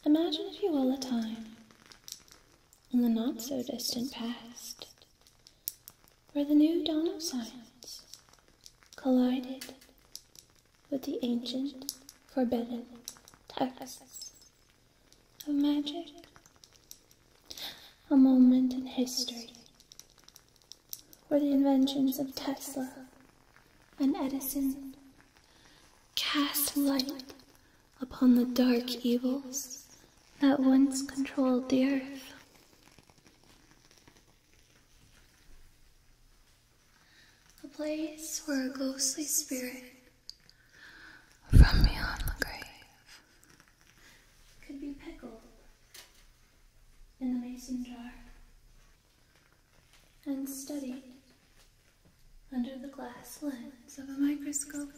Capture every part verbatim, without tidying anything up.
Imagine, if you will, a time in the not-so-distant past where the new dawn of science collided with the ancient, forbidden texts of magic. A moment in history where the inventions of Tesla and Edison cast light upon the dark evils that once controlled the earth. A place where a ghostly spirit from beyond the grave could be pickled in the mason jar and studied under the glass lens of a microscope.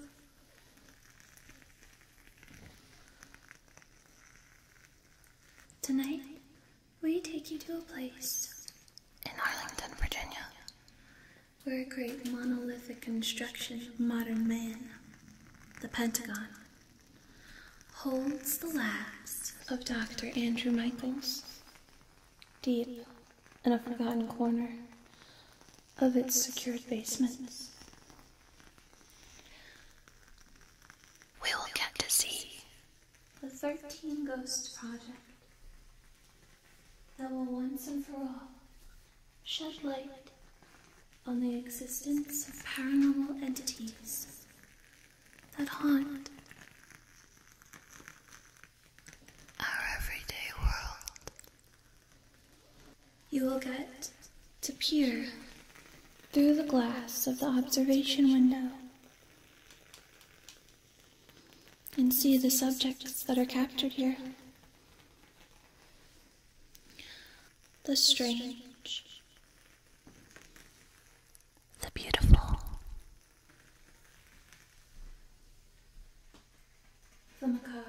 Tonight, we take you to a place in Arlington, Virginia, where a great monolithic construction of modern man, the Pentagon, holds the labs of Doctor Andrew Michaels, deep in a forgotten corner of its secured basements. We will get to see the thirteen Ghosts Project that will once and for all shed light on the existence of paranormal entities that haunt our everyday world. You will get to peer through the glass of the observation window and see the subjects that are captured here. The strange, the beautiful, the macabre,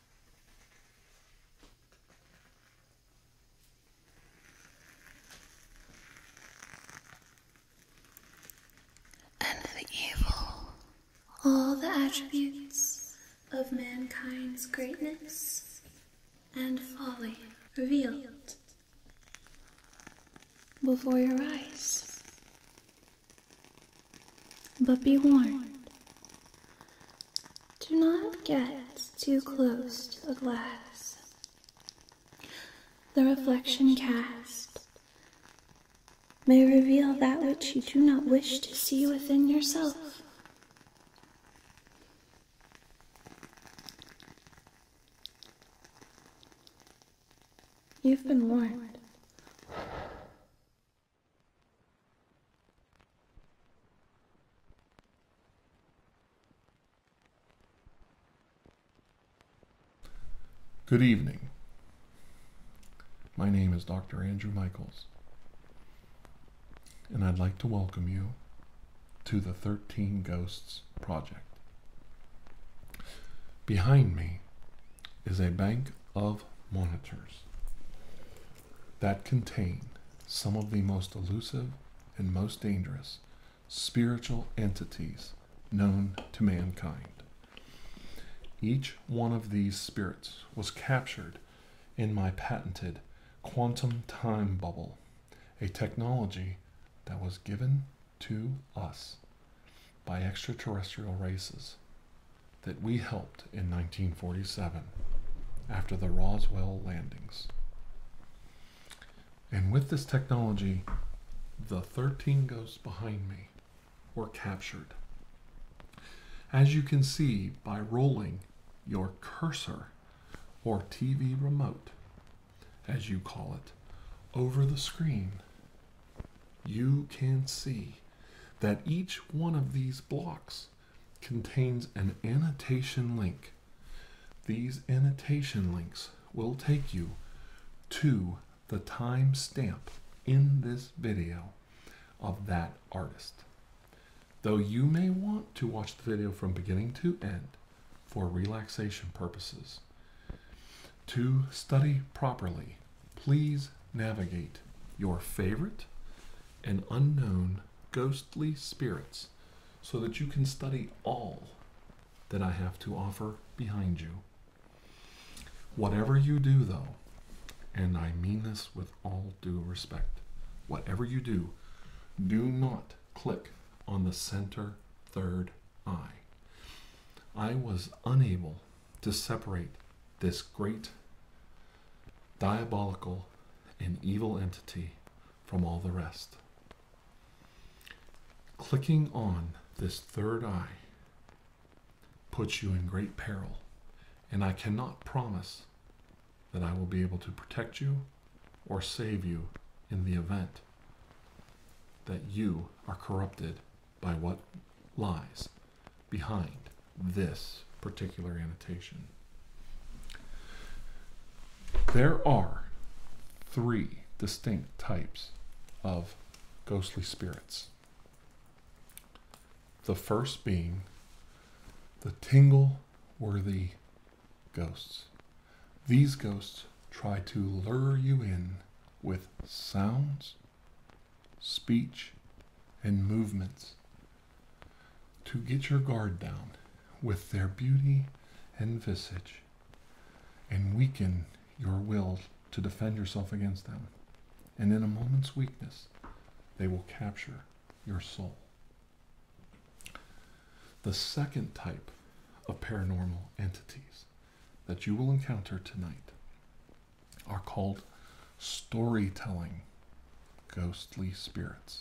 and the evil. All the attributes of mankind's greatness and folly revealed before your eyes. But be warned, do not get too close to the glass. The reflection cast may reveal that which you do not wish to see within yourself. You've been warned. Good evening. My name is Doctor Andrew Michaels, and I'd like to welcome you to the thirteen Ghosts Project. Behind me is a bank of monitors that contain some of the most elusive and most dangerous spiritual entities known to mankind. Each one of these spirits was captured in my patented quantum time bubble, a technology that was given to us by extraterrestrial races that we helped in nineteen forty-seven after the Roswell landings. And with this technology, the thirteen ghosts behind me were captured. As you can see by rolling your cursor or T V remote, as you call it, over the screen, you can see that each one of these blocks contains an annotation link. These annotation links will take you to the time stamp in this video of that artist. Though you may want to watch the video from beginning to end for relaxation purposes, to study properly, please navigate your favorite and unknown ghostly spirits so that you can study all that I have to offer behind you. Whatever you do, though, and I mean this with all due respect, whatever you do, do not click on the center third eye. I was unable to separate this great diabolical and evil entity from all the rest. Clicking on this third eye puts you in great peril, and I cannot promise that I will be able to protect you or save you in the event that you are corrupted by what lies behind this particular annotation. There are three distinct types of ghostly spirits. The first being the tingle-worthy ghosts. These ghosts try to lure you in with sounds, speech, and movements to get your guard down with their beauty and visage and weaken your will to defend yourself against them. And in a moment's weakness, they will capture your soul. The second type of paranormal entities that you will encounter tonight are called storytelling ghostly spirits.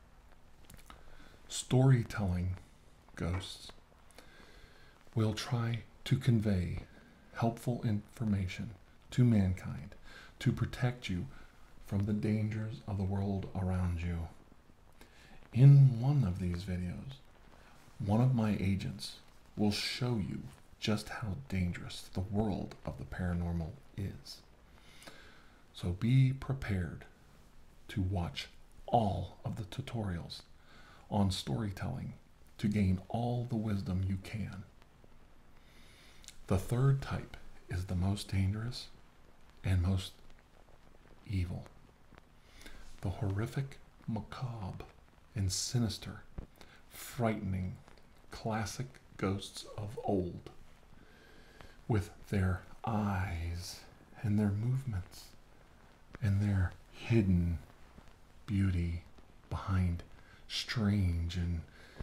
Storytelling ghosts will try to convey helpful information to mankind to protect you from the dangers of the world around you. In one of these videos, one of my agents will show you just how dangerous the world of the paranormal is. So be prepared to watch all of the tutorials on storytelling to gain all the wisdom you can. The third type is the most dangerous and most evil. The horrific, macabre, and sinister, frightening, classic ghosts of old, with their eyes and their movements and their hidden beauty behind strange and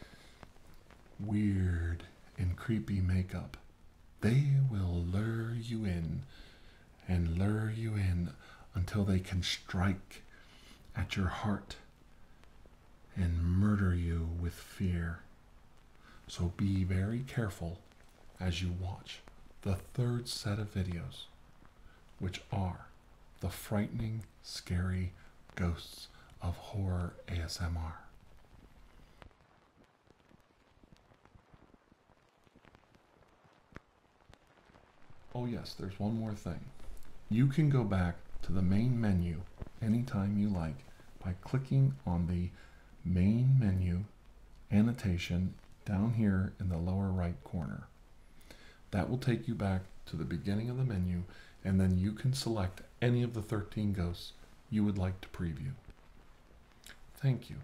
weird and creepy makeup. They will lure you in and lure you in until they can strike at your heart and murder you with fear. So be very careful as you watch the third set of videos, which are the frightening, scary ghosts of horror A S M R. Oh yes, there's one more thing. You can go back to the main menu anytime you like by clicking on the main menu annotation down here in the lower right corner. That will take you back to the beginning of the menu, and then you can select any of the thirteen ghosts you would like to preview. Thank you.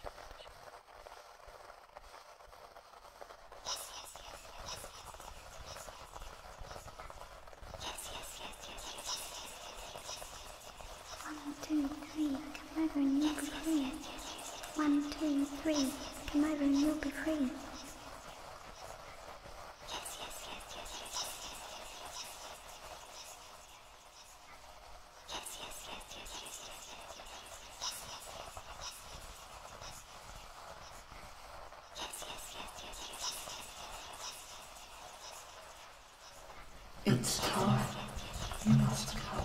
One, two, three, come over and you'll be free. One, two, three, come over and you'll be free. It's time. You must come.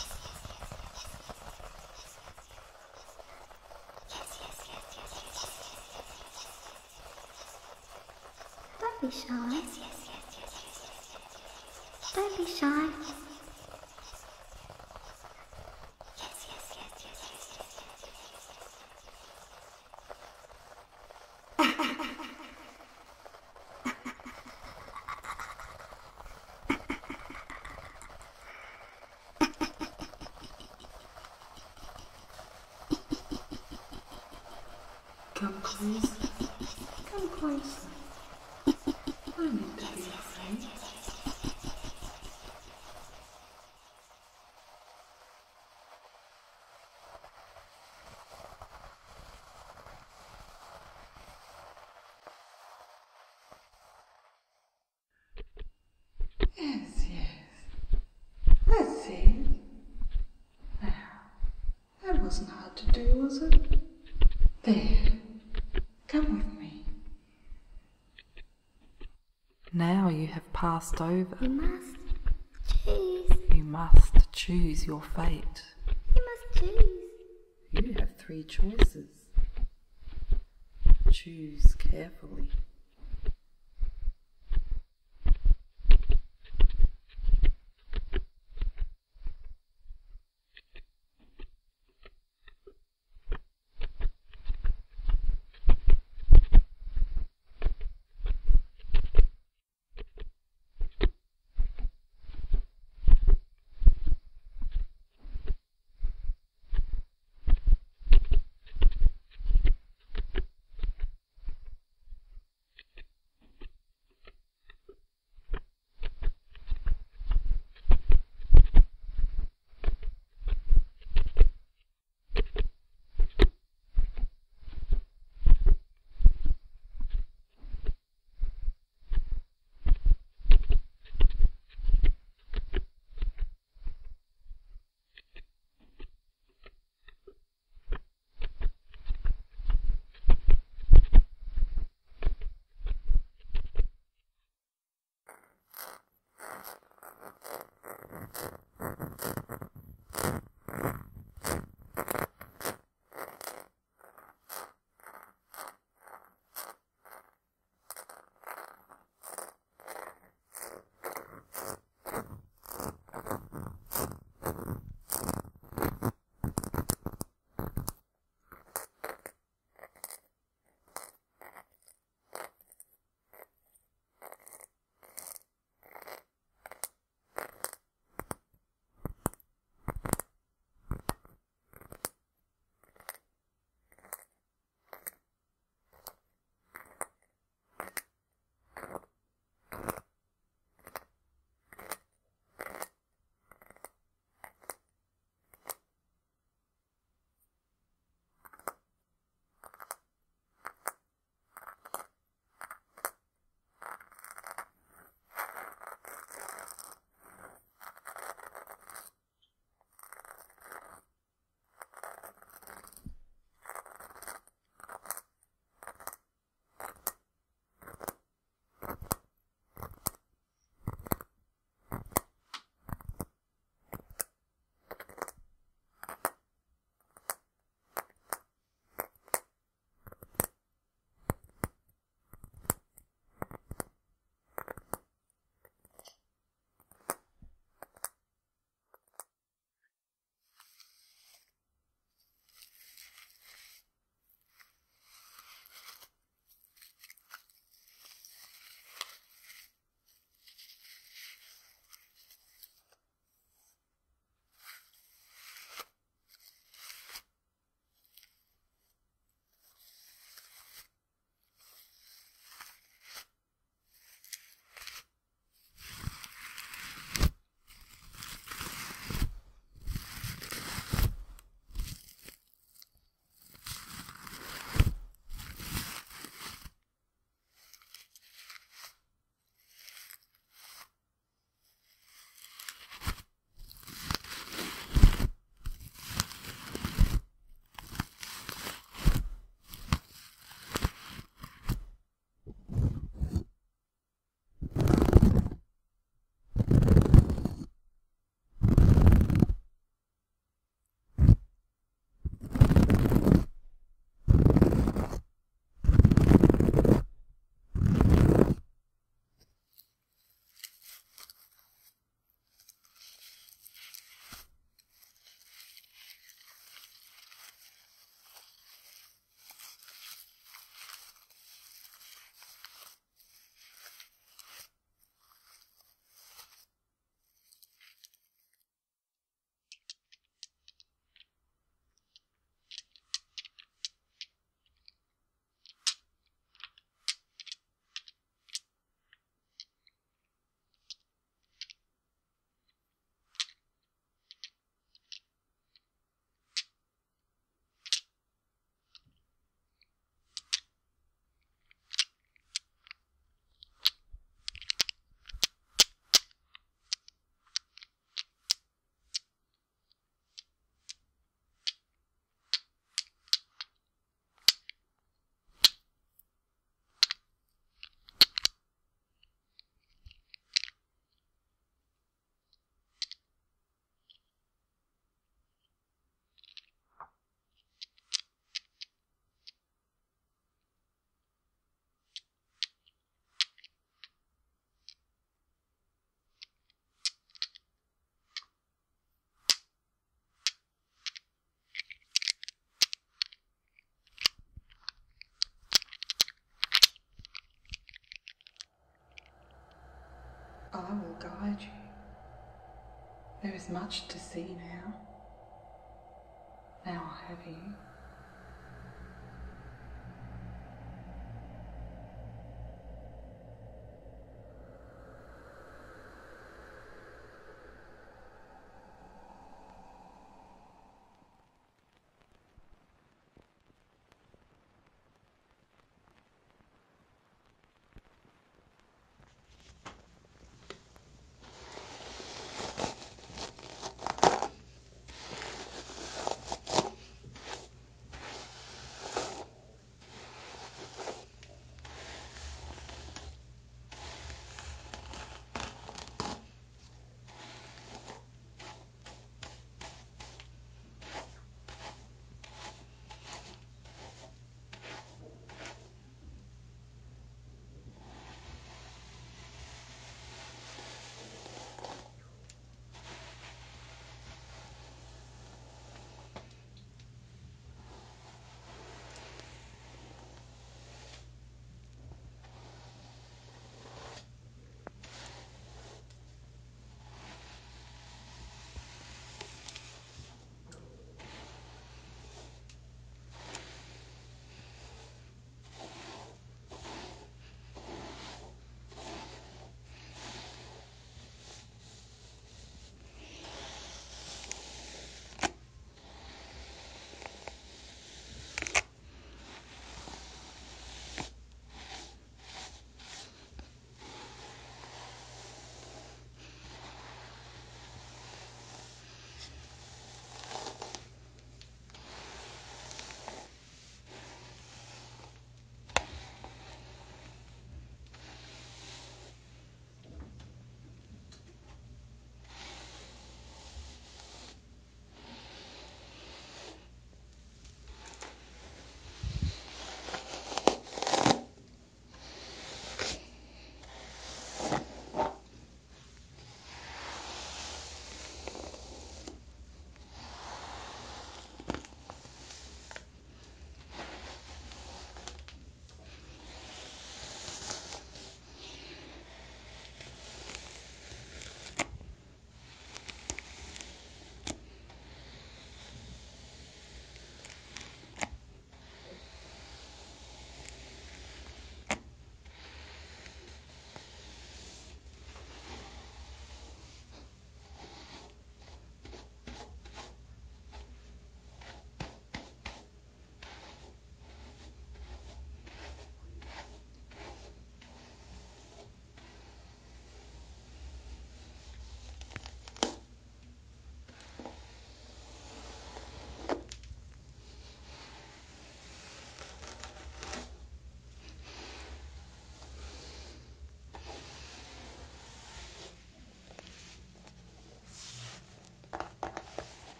Don't be shy. Don't be shy. Come closer. Come closer. I need to be afraid. Yes, yes. That's it. Now, that wasn't hard to do, was it? There. Come with me. Now you have passed over. You must choose. You must choose your fate. You must choose. You have three choices. Choose carefully. I will guide you. There is much to see now. Now I have you.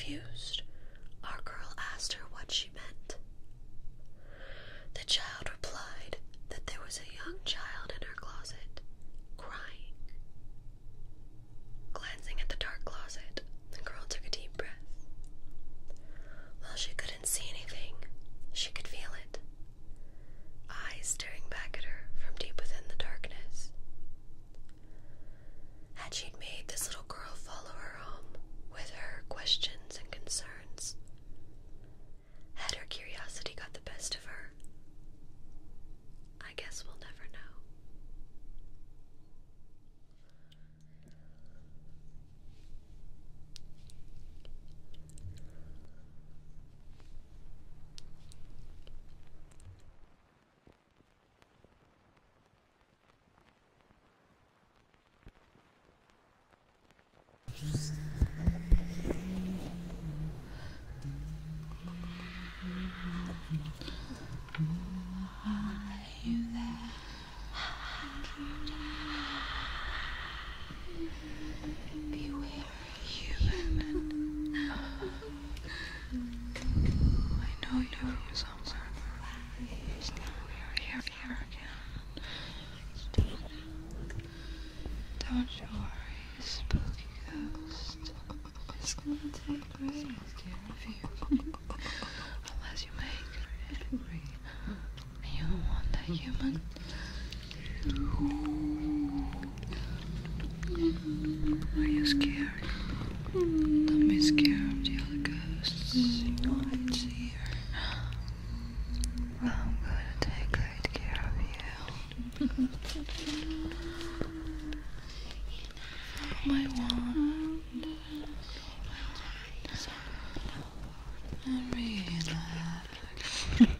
confused, our girl asked her what she meant. The child replied that there was a young child in her closet, crying. Glancing at the dark closet, the girl took a deep breath. While she couldn't see anything, she could feel it. Eyes staring back at her from deep within the darkness. Had she made this little girl follow her home with her questions and concerns? Had her curiosity got the best of her? I guess we'll never know. Don't you worry, spooky ghost. It's gonna take great care of you. Unless you make her angry. You don't want that human. Are you scared? Don't be scared of the other ghosts. You might see her. I'm gonna take great care of you. My wand. I relax.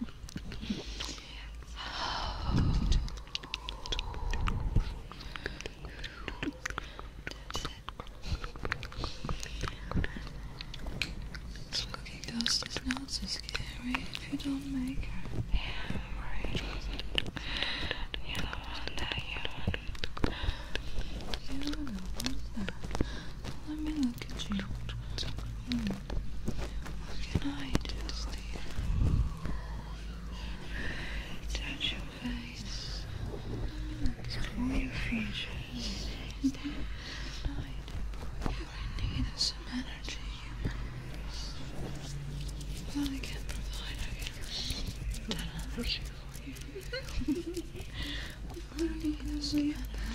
Spooky ghost is not so scary if you don't make her angry. You don't want that human. You don't want that. Let me look at you. Hmm. What can I do, dear? Touch your face. Explore your features. What can I do? All I need is some energy, human. All I can provide that energy for you. All I need is the energy.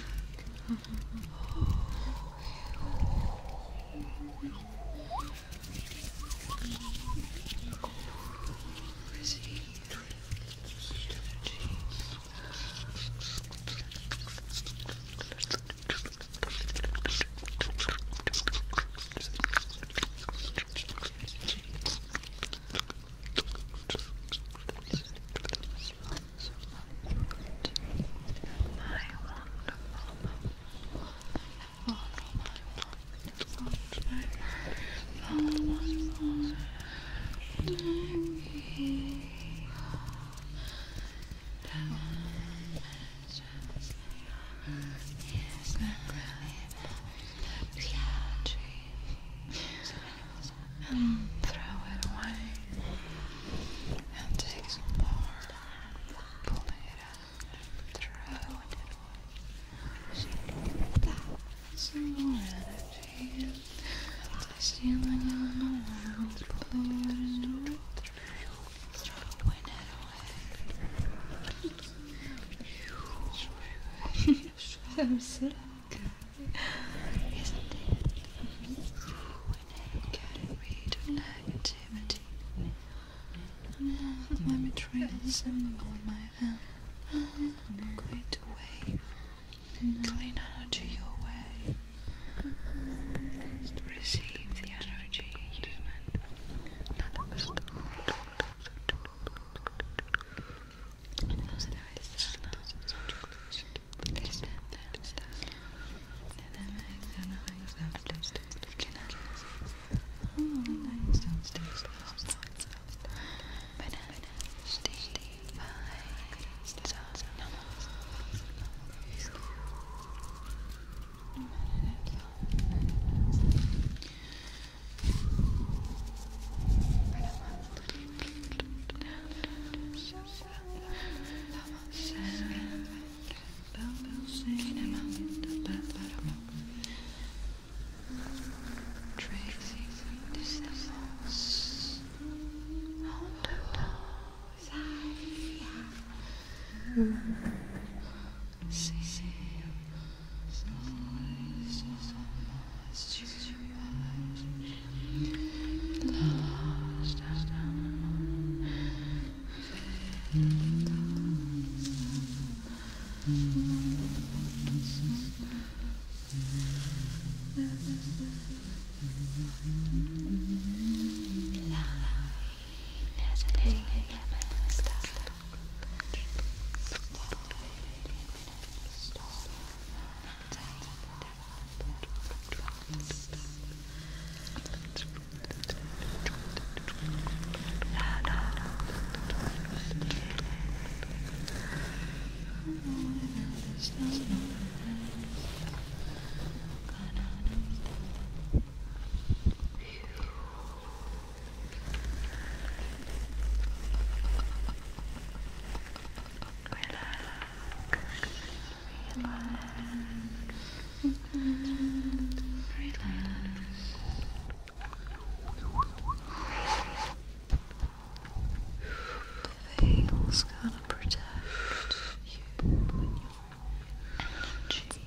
And throw it away and take some more, pulling it out, throw it away. Some more energy, stealing on the world, pull it into it, throwing it away. I'm sick. Isn't it? Get rid of negativity. Let me try this symbol on my hand. I'm going to wave. Clean energy away. Receive the energy, human. Stay by. Veil's gonna protect you and your energy.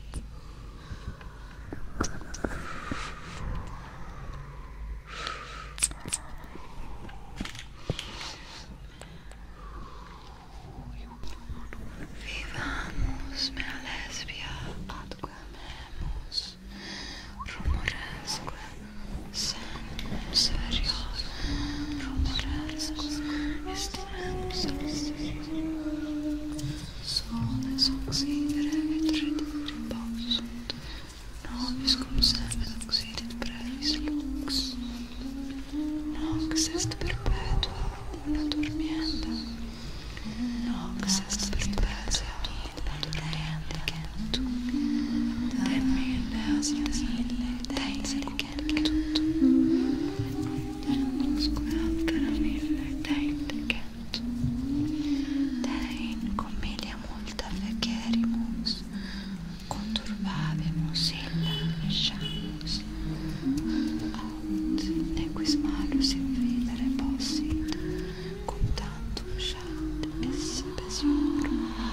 Vivamos med lesbia adquamemos rumorensque sem serios rumorensque estimentos soles oxidere vitrit riposunt nobis cum semen oxidit brevis lux nox est perpetua illa dormienda nox est perpetua illa dormiendicentum termines ille deindicentum nusque alteram ille deindicentum dein comilia multa fecerimus conturbavimus illa nesciamus aut nequis malus in vivere possit cum tantum shat esse pesiorum.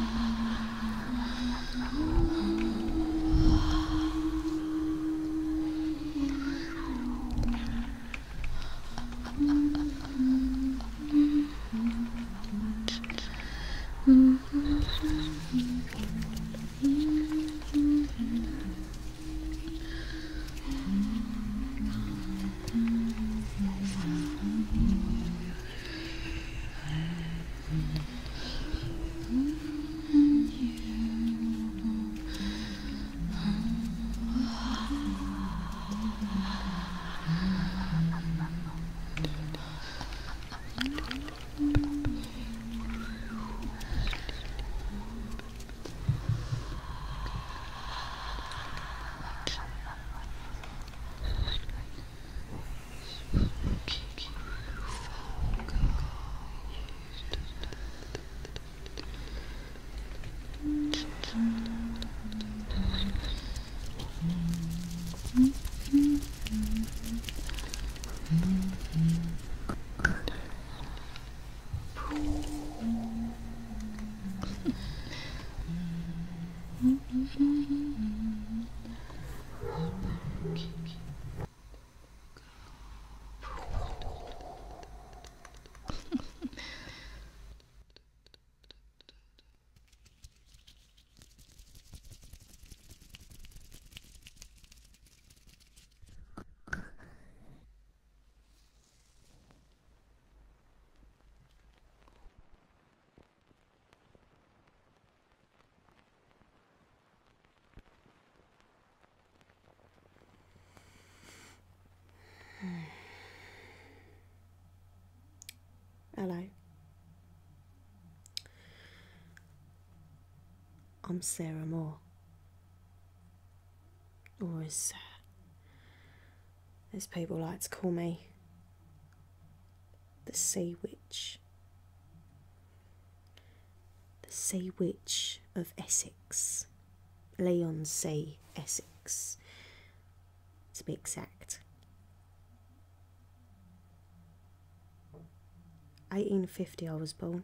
Hello. I'm Sarah Moore. Or as, uh, as people like to call me, the Sea Witch. The Sea Witch of Essex. Leigh-on-Sea, Essex, to be exact. eighteen fifty I was born.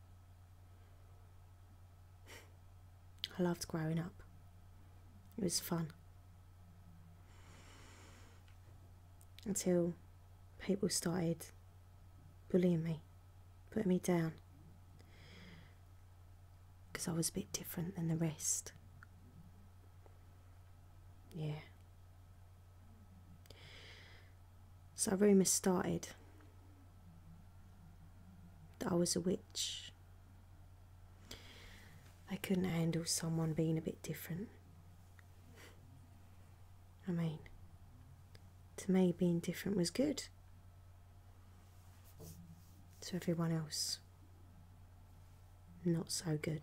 I loved growing up. It was fun. Until people started bullying me, putting me down. Because I was a bit different than the rest. Yeah. So rumours started that I was a witch. They couldn't handle someone being a bit different. I mean, to me, being different was good. To everyone else, not so good.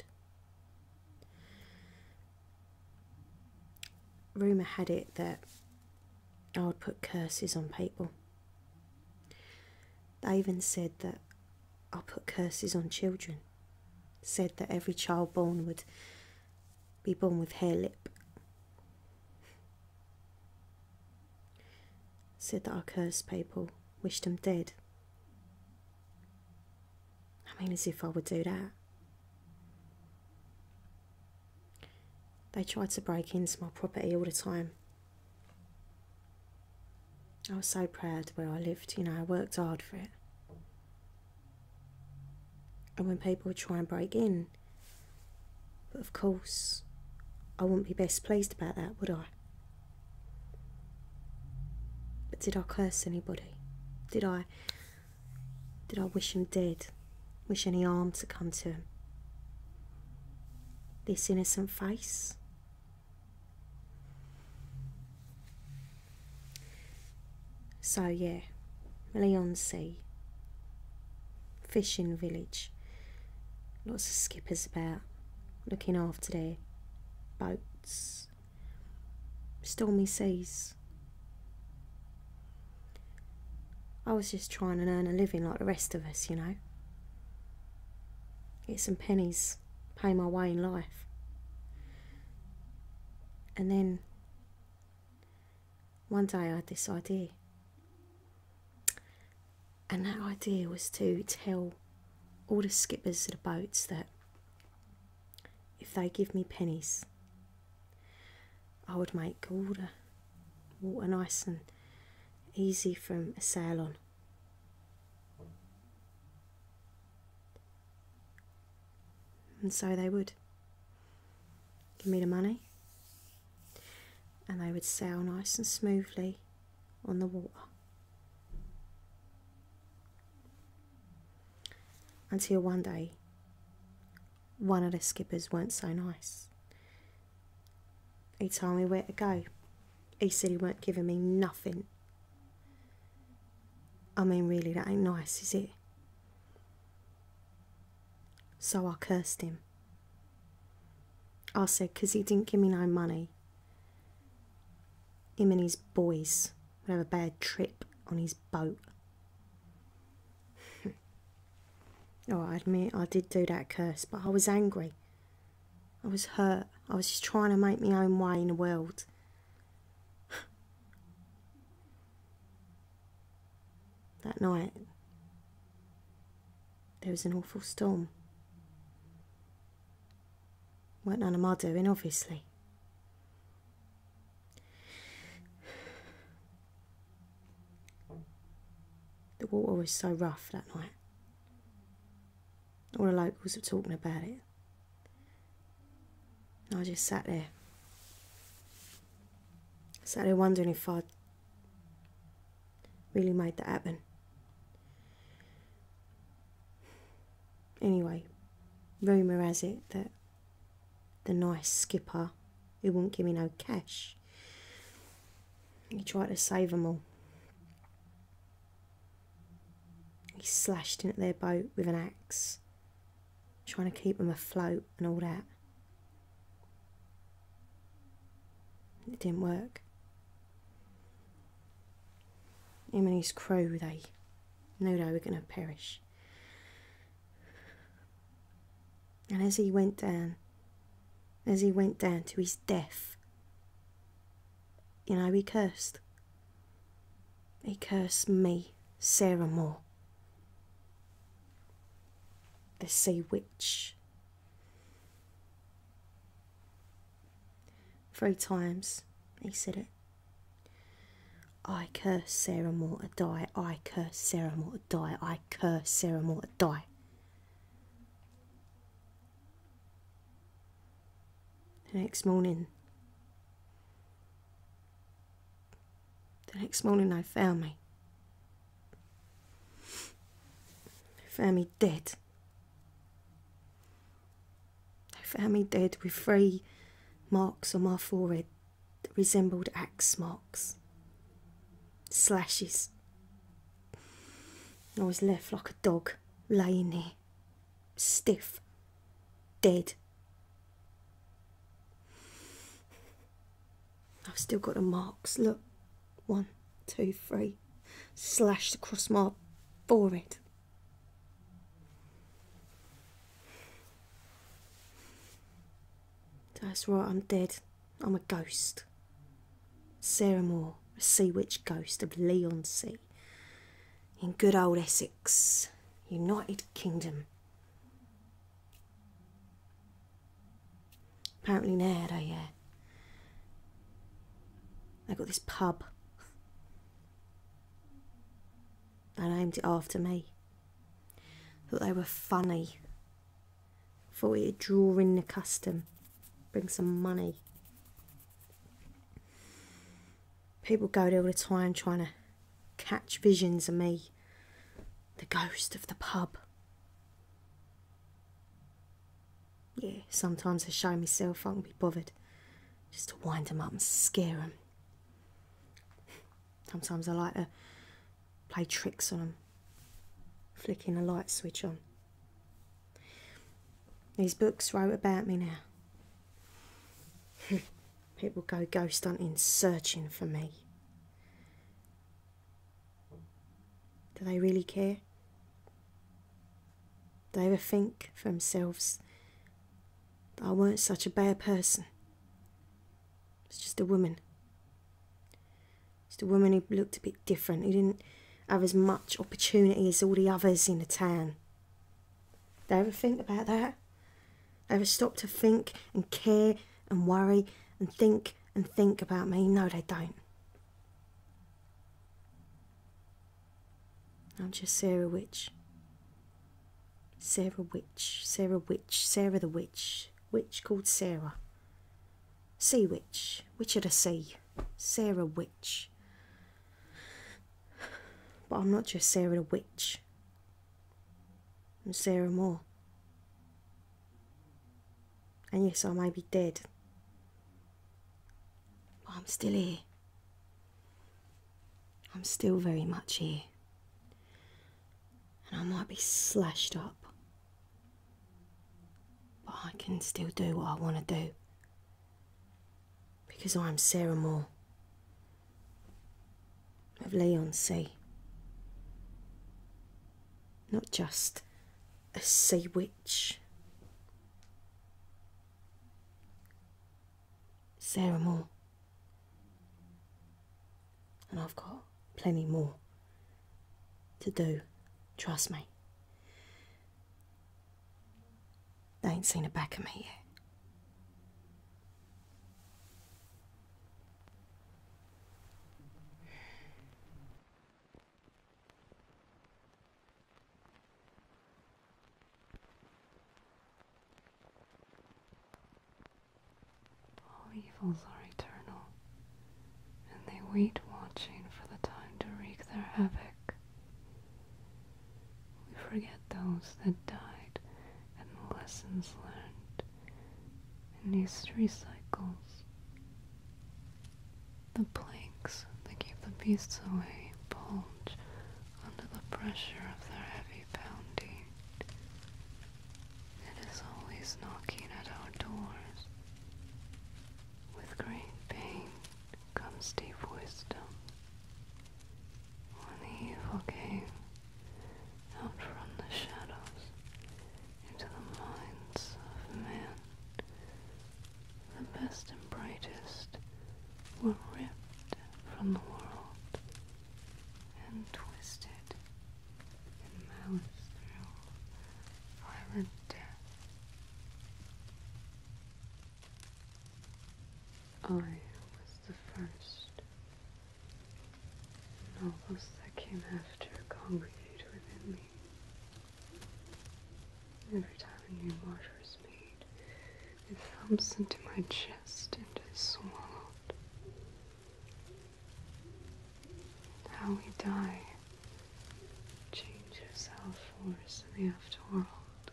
Rumour had it that I would put curses on people. They even said that I put curses on children. Said that every child born would be born with hair lip. Said that I cursed people, wished them dead. I mean, as if I would do that. They tried to break into my property all the time. I was so proud where I lived, you know, I worked hard for it. And when people would try and break in, but of course, I wouldn't be best pleased about that, would I? But did I curse anybody? Did I, did I wish them dead? Wish any harm to come to him? This innocent face? So yeah, Leigh-on-Sea, fishing village, lots of skippers about, looking after their boats, stormy seas. I was just trying to earn a living like the rest of us, you know. Get some pennies, pay my way in life. And then, one day I had this idea. And that idea was to tell all the skippers of the boats that if they give me pennies, I would make all the water nice and easy from a sail on. And so they would give me the money, and they would sail nice and smoothly on the water. Until one day, one of the skippers weren't so nice. He told me where to go. He said he weren't giving me nothing. I mean, really, that ain't nice, is it? So I cursed him. I said, 'cause he didn't give me no money, him and his boys would have a bad trip on his boat. Oh, I admit I did do that curse, but I was angry. I was hurt. I was just trying to make my own way in the world. That night, there was an awful storm. Weren't none of my doing, obviously. The water was so rough that night. All the locals were talking about it. And I just sat there. Sat there wondering if I'd really made that happen. Anyway, rumour has it that the nice skipper who wouldn't give me no cash, he tried to save them all. He slashed into their boat with an axe, trying to keep them afloat and all that. It didn't work. Him and his crew, they knew they were going to perish. And as he went down, as he went down to his death, you know, he cursed. He cursed me, Sarah Moore, the sea witch. Three times he said it. I curse Sarah Moore to die. I curse Sarah Moore to die. I curse Sarah Moore to die. The next morning, the next morning they found me. found me dead. They found me dead with three marks on my forehead that resembled axe marks. Slashes. I was left like a dog, laying there, stiff, dead. I've still got the marks, look. One, two, three. Slashed across my forehead. That's right, I'm dead. I'm a ghost. Sarah Moore, a sea witch ghost of Leigh-on-Sea, in good old Essex, United Kingdom. Apparently now they, uh, they got this pub. They named it after me. Thought they were funny. Thought it'd draw in the custom, bring some money. People go there all the time trying to catch visions of me, the ghost of the pub. Yeah, sometimes I show myself, I can't be bothered, just to wind them up and scare them. Sometimes I like to play tricks on them, flicking a light switch on. These books wrote about me now. People go ghost hunting, searching for me. Do they really care? Do they ever think for themselves that I weren't such a bad person? It's just a woman. Just a woman who looked a bit different, who didn't have as much opportunity as all the others in the town. Do they ever think about that? They ever stop to think and care and worry and think and think about me? No, they don't. I'm just Sarah Witch. Sarah Witch, Sarah Witch, Sarah the Witch. Witch called Sarah. Sea Witch, Witch of the Sea. Sarah Witch. But I'm not just Sarah the Witch. I'm Sarah Moore. And yes, I may be dead, but I'm still here. I'm still very much here. And I might be slashed up, but I can still do what I want to do. Because I'm Sarah Moore of Leigh-on-Sea. Not just a sea witch. Sarah Moore. And I've got plenty more to do, trust me. They ain't seen the back of me yet. Evils are eternal, and they wait watching for the time to wreak their havoc. We forget those that died and the lessons learned, and history cycles. The planks that keep the beasts away bulge under the pressure of their heavy pounding. It is always knocking at our doors. With great pain comes deep wisdom. When the evil came out from the shadows into the minds of man, the best and brightest were ripped from the world and twisted and mouthed through violent death. I was the first, and all those that came after congregate within me. Every time a new martyr is made, it thumps into my chest and is swallowed. How we die changes our force in the afterworld.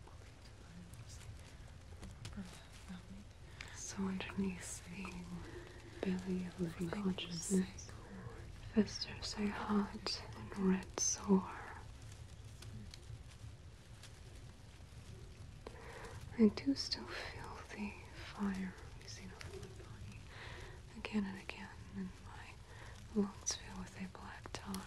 So underneath the belly of living consciousness festers a hot and red sore. I do still feel the fire rising over my body again and again, and my lungs fill with a black tar.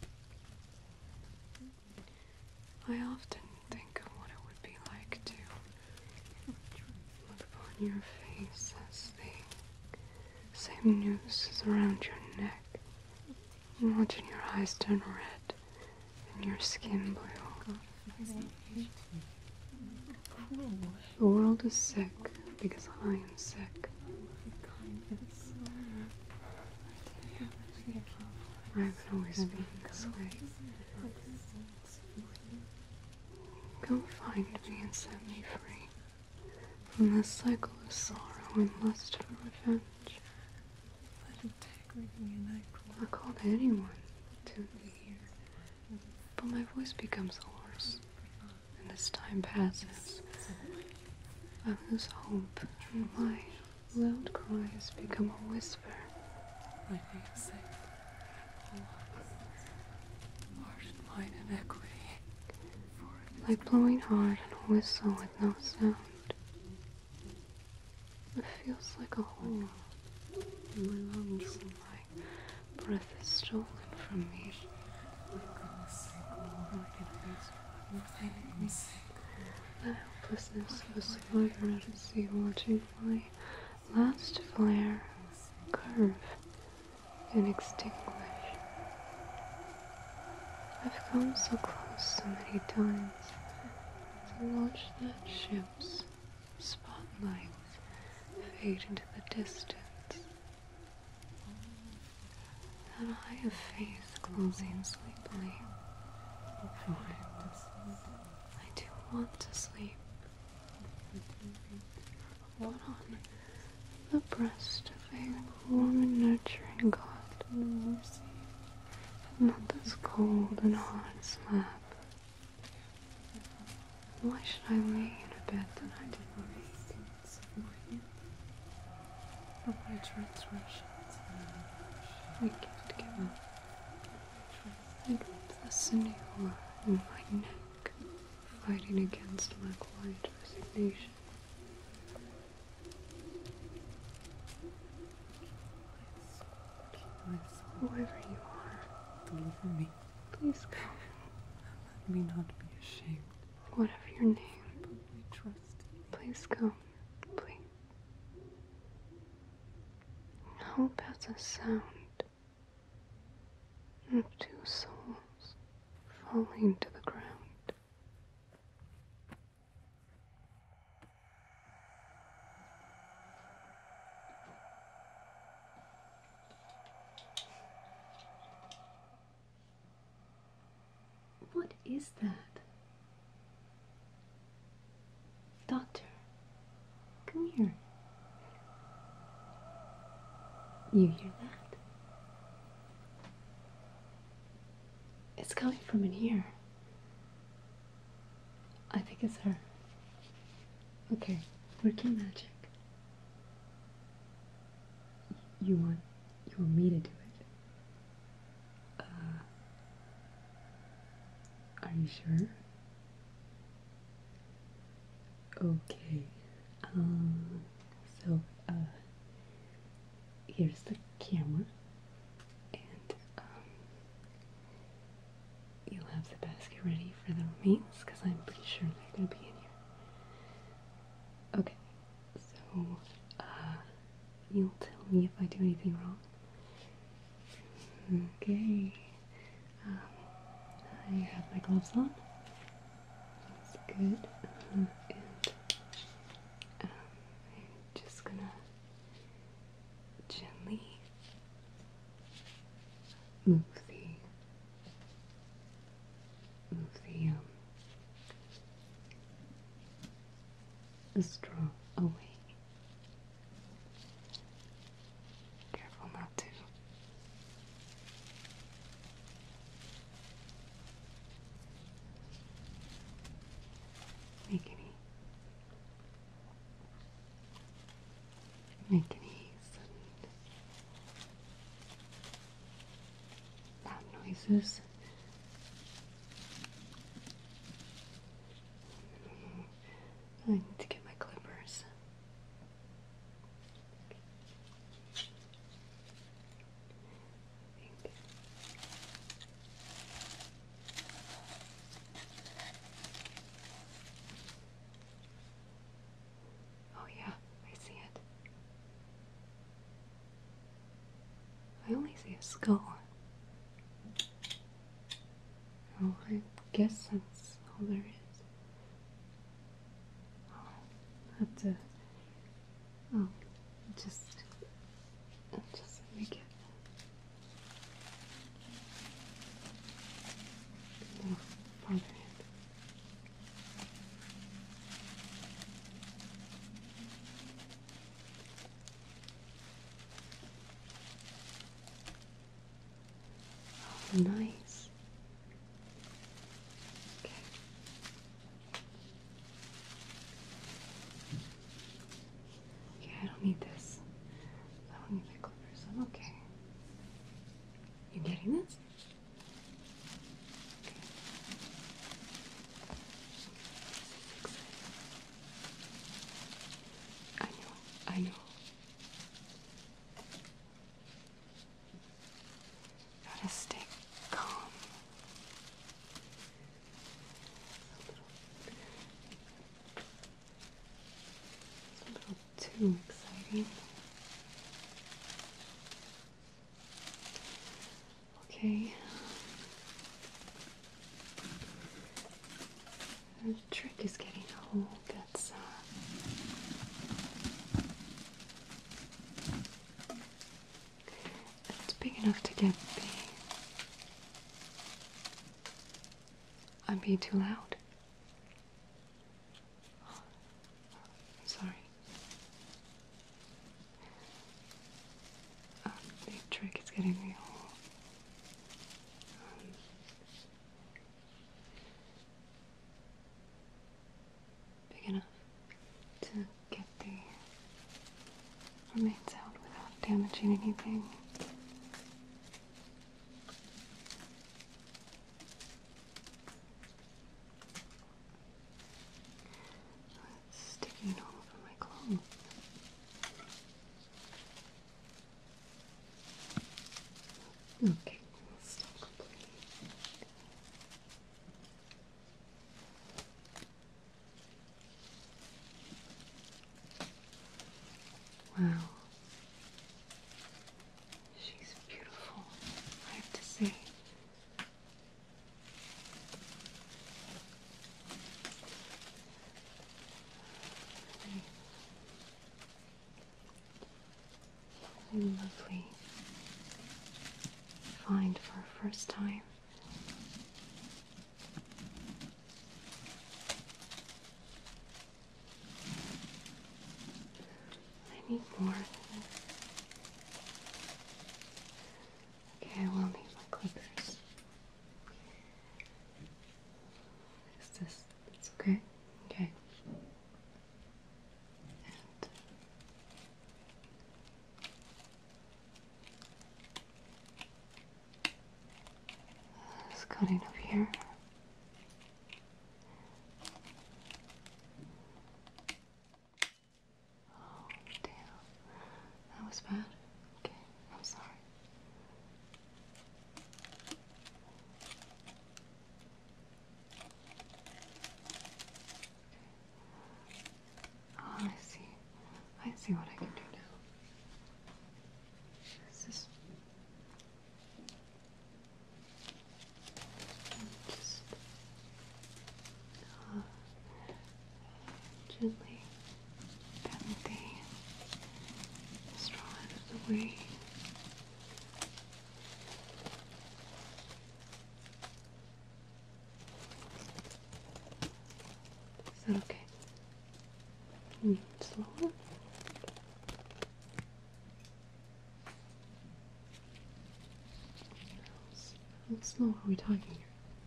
I often think of what it would be like to look upon your face as the same noose is around your neck, and watching your eyes turn red and your skin blue. The world is sick because I am sick. I haven't always been this way. Come find me and set me free from this cycle of sorrow and lust for revenge. I called anyone to me, but my voice becomes hoarse, and as time passes, I lose hope, and my loud cries become a whisper. Light and equity, like blowing hard on a whistle with no sound. It feels like a hole in my lungs, and my breath is stolen from me. The helplessness of a survivor at sea, watching my last flare curve and extinguish. I've come so close so many times to watch that ship's spotlights fade into the distance. That eye of faith closing sleepily. I do want to sleep. Put on the breast of a warm and nurturing God. Not this cold and hard slab. Why should I lay in a bed that I did not make? Of my transgressions, I can't give up. I got the sinew in my neck, fighting against my quiet resignation. Whoever you are, deliver me. Please come. Let me not be ashamed. Whatever your name, put my trust in me. Please come. Please. Hope has a sound of two souls falling to the ground. What is that? Doctor, come here. You hear that? It's coming from in here. I think it's her. Okay, work your magic. You want, you want me to do it? Uh, are you sure? Okay. Um, so, uh, here's the camera, and, um, you'll have the basket ready for the remains, because I'm pretty sure they're gonna be in here. Okay, so, uh, you'll tell me if I do anything wrong. Okay, um, I have my gloves on. That's good. Uh, and um, I'm just gonna gently move the move the um the straw away. Careful not to. places. I need to get my clippers. Oh yeah, I see it. I only see a skull. Oh, I guess that's all there is. I'll have to. Oh, just. Just make it. A little farther in. Oh, nice. Okay. Okay, I don't need this. I don't need my clippers. I'm okay. You getting this? Okay. This is exciting. I know. I know. Gotta stay calm. It's a little, it's a little too exciting. Okay. The trick is getting a hole that's uh, it's big enough to get the. I'm being too loud. I'm sorry. Uh, the trick is getting the hole. Um, big enough to get the remains out without damaging anything. It's sticking all over my clothes. Okay, let's stop completely. Wow. She's beautiful, I have to say. Really, really lovely find for a first time. I need more. Okay, I will need my clippers. Is this, it's okay? Okay. And this cutting up here. Oh, damn. That was bad. Okay, I'm sorry. Oh, I see. I see what I can do now. This is just uh, gently bend the straw out of the way. Is that okay? Mm, slower. How slow are we talking here?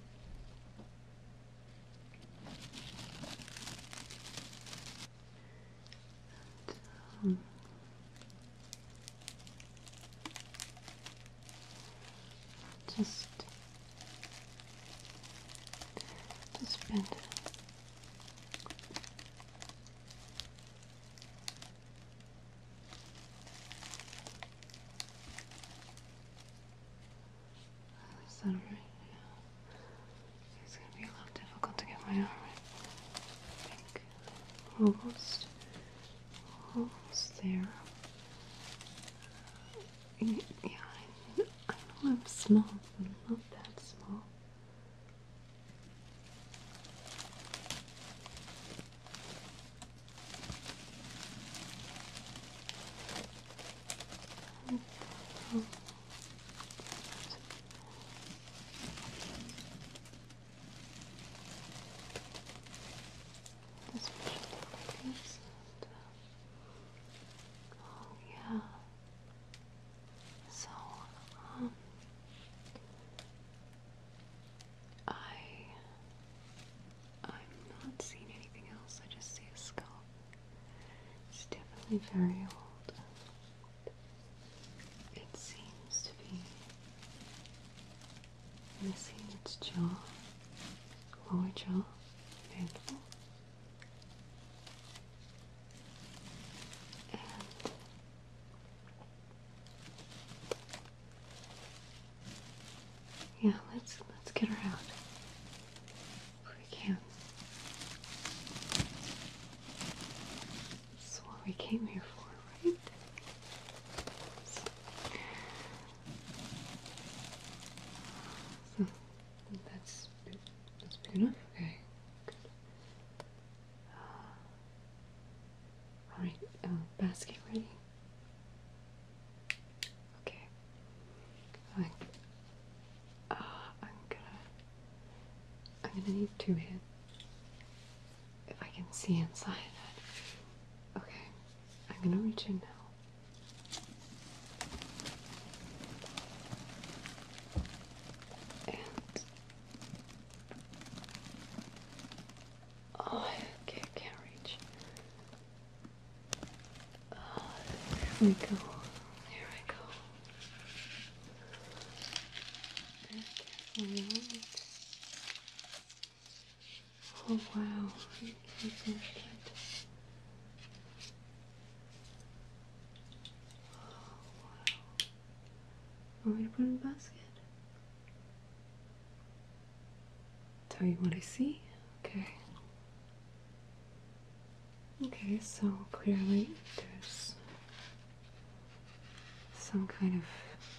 And, um, just suspended. Is that alright? Yeah. It's gonna be a lot difficult to get my arm in. I think almost, almost there. Yeah, I, I know I'm small, but I'm not that small. This one should look like this. And, uh, oh yeah. So, um, I, I'm not seeing anything else. I just see a skull. It's definitely very old. It seems to be missing its jaw, lower jaw, mandible. And yeah, let's let's get her out if we can. That's what we came here for, right? So, so that's that's big enough. Okay. Good. Uh, all right. Uh, basket ready. Okay. I, uh, I'm gonna, I'm gonna need two hands if I can see inside it. Okay, I'm gonna reach in now. And, oh, okay, I can't reach. Uh, there we go. Here I go. Very carefully. Oh wow, you can't finish it. Oh wow. Want me to put it in the basket? Tell you what I see? Okay. Okay, so clearly there's some kind of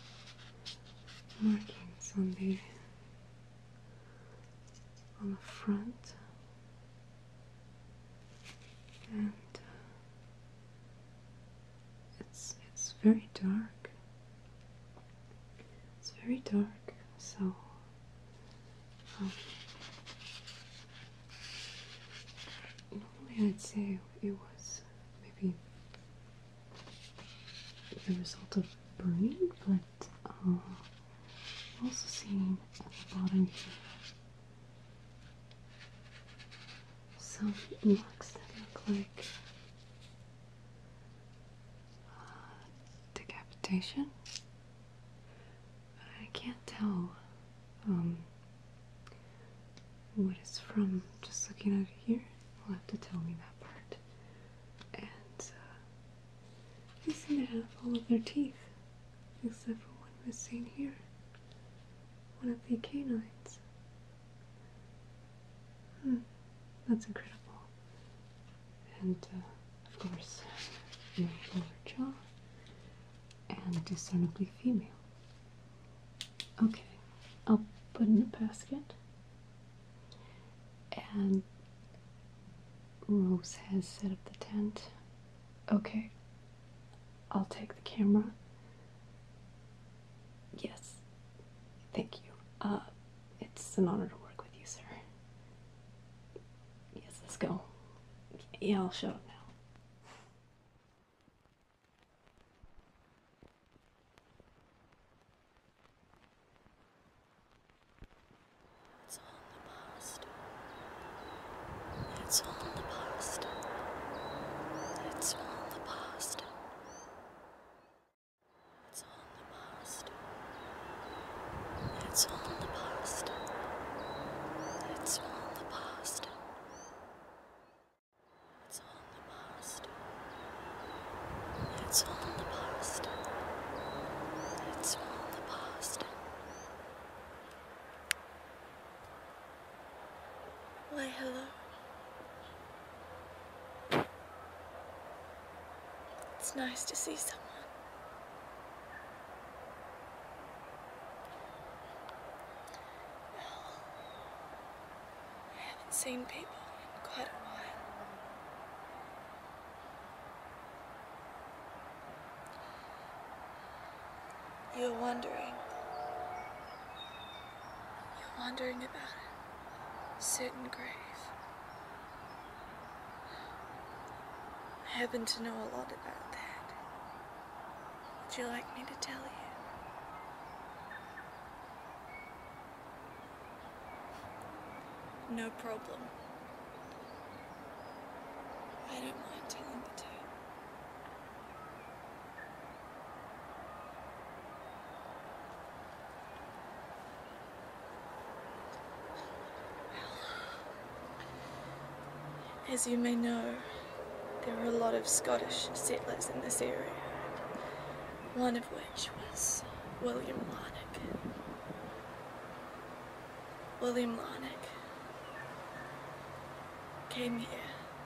markings on the on the front, and uh, it's it's very dark. It's very dark, so um, normally I'd say it was maybe the result of burning, but uh, I'm also seeing at the bottom here some marks that look like uh, decapitation. I can't tell um, what it's from just looking at it here. You'll have to tell me that part. And uh, they seem to have all of their teeth, except for one missing here. One of the canines. Hmm, that's incredible. And, uh, of course, your lower jaw, and discernibly female. Okay, I'll put in a basket. And Rose has set up the tent. Okay, I'll take the camera. Yes, thank you. Uh, it's an honor to work with you, sir. Yes, let's go. Yeah, I'll shut up now. It's all in the past. It's all in the past. It's all in the past. It's all in the past. It's all in the past. It's all in the past. Why, hello. It's nice to see someone. Well, I haven't seen people in quite a while. You're wondering. You're wondering about a certain grave. I happen to know a lot about that. Would you like me to tell you? No problem. I don't mind telling the tale. As you may know, there were a lot of Scottish settlers in this area, one of which was William Larnock. William Larnock came here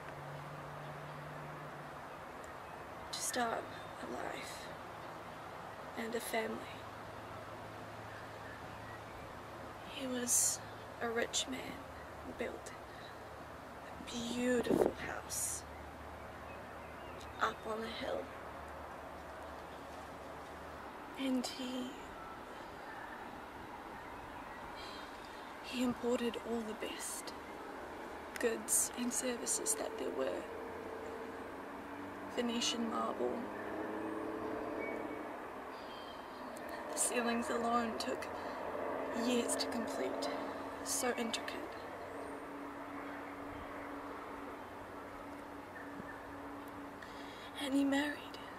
to start a life and a family. He was a rich man who built a beautiful house up on a hill, and he he imported all the best goods and services that there were. Venetian marble. The ceilings alone took years to complete, so intricate. And he married.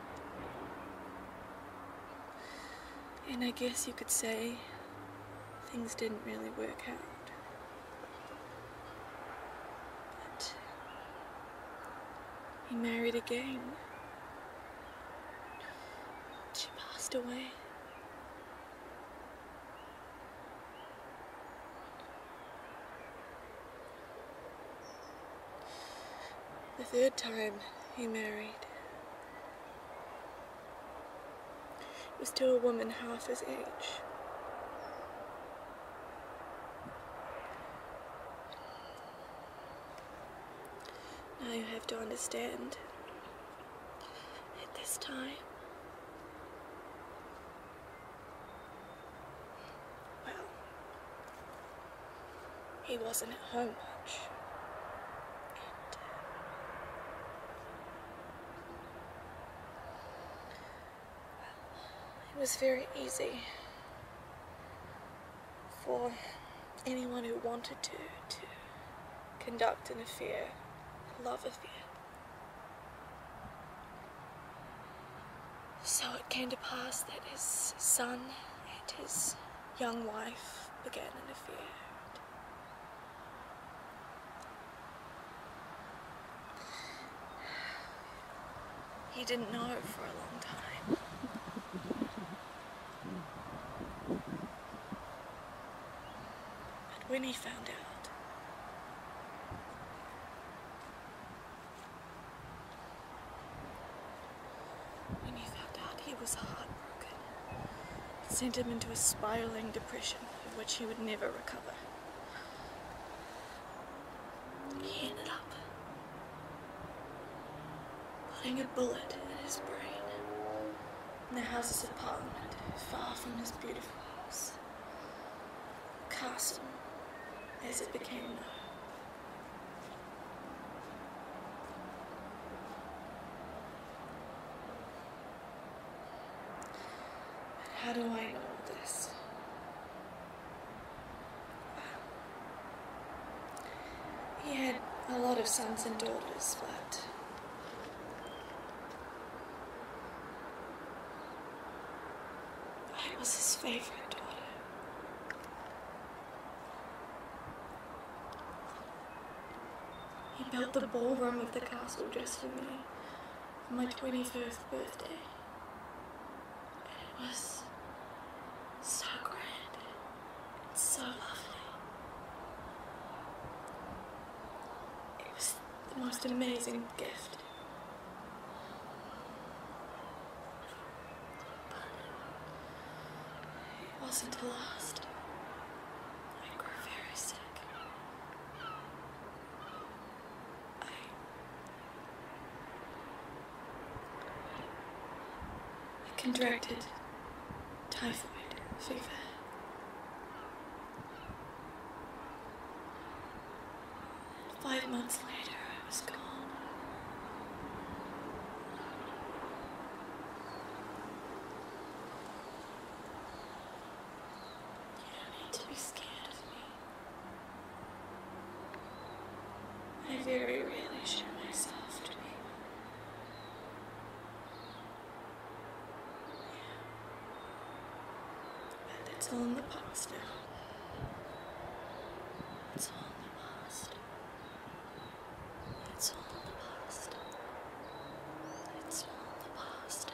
And I guess you could say things didn't really work out. But he married again. She passed away. The third time he married was to a woman half his age. Now you have to understand, at this time, well, he wasn't at home much. And, uh, well, it was very easy for anyone who wanted to, to conduct an affair, a love affair. So it came to pass that his son and his young wife began an affair. He didn't know for a long time. But when he found out, when he found out, he was heartbroken. It sent him into a spiraling depression of which he would never recover. He ended up putting a bullet in his brain in the house's apartment, far from his beautiful house. Castle, as it became known. But how do I know all this? He had a lot of sons and daughters, but I was his favorite daughter. He built the ballroom of the castle just for me on my twenty-first birthday. And it was so grand and so lovely. the most amazing gift. But it wasn't to last. I grew very sick. I... I contracted typhoid fever. Five months later, I was gone. You don't need to be scared of me. I very rarely show myself to be. Yeah. But it's all in the past now. It's all in the past. It's all in the past. It's all in the past.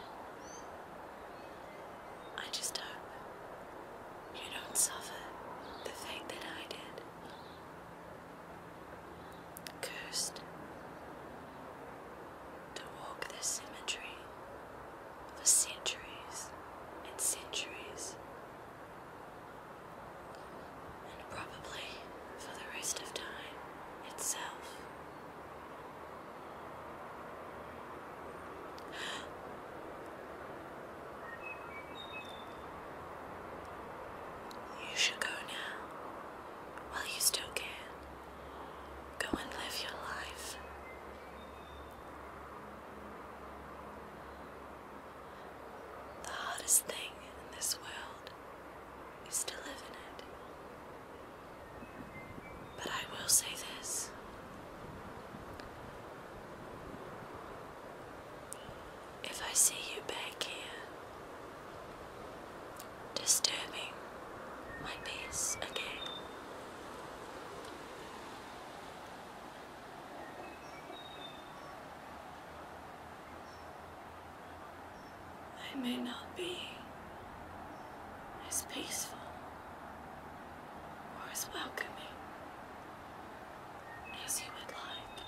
I just hope you don't suffer the fate that I did. Cursed to walk this cemetery for centuries and centuries. And probably for the rest of time itself. You should go now, while you still can. Go and live your life. The hardest thing in this world is to live in it. But I will say this. If I see you back here, disturbing my peace again, I may not be as peaceful or as welcoming as you would like.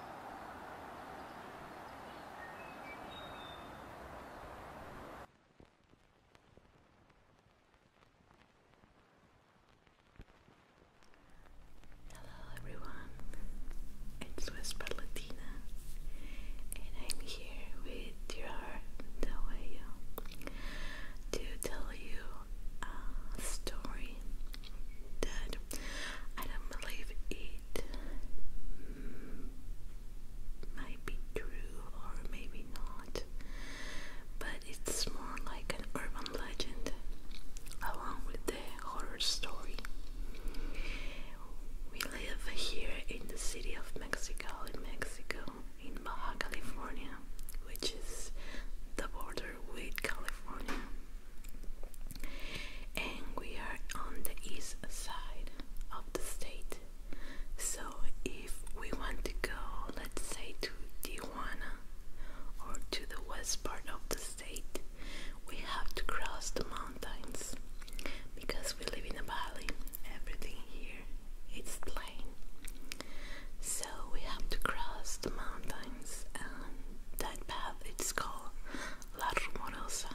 Hello everyone, it's Whisper Latina, and I'm here with your Dawaya to tell you a story that I don't believe it mm, might be true or maybe not, but it's more like an urban legend along with the horror story. We live here in the city of Mexico, in Mexico, in Baja California, which is the border with California. And we are on the east side of the state. So if we want to go, let's say to Tijuana or to the west part of the state, we have to cross the mountains because we live in a valley. Everything here is plain. So we have to cross the mountains, and that path it's called La Rumorosa.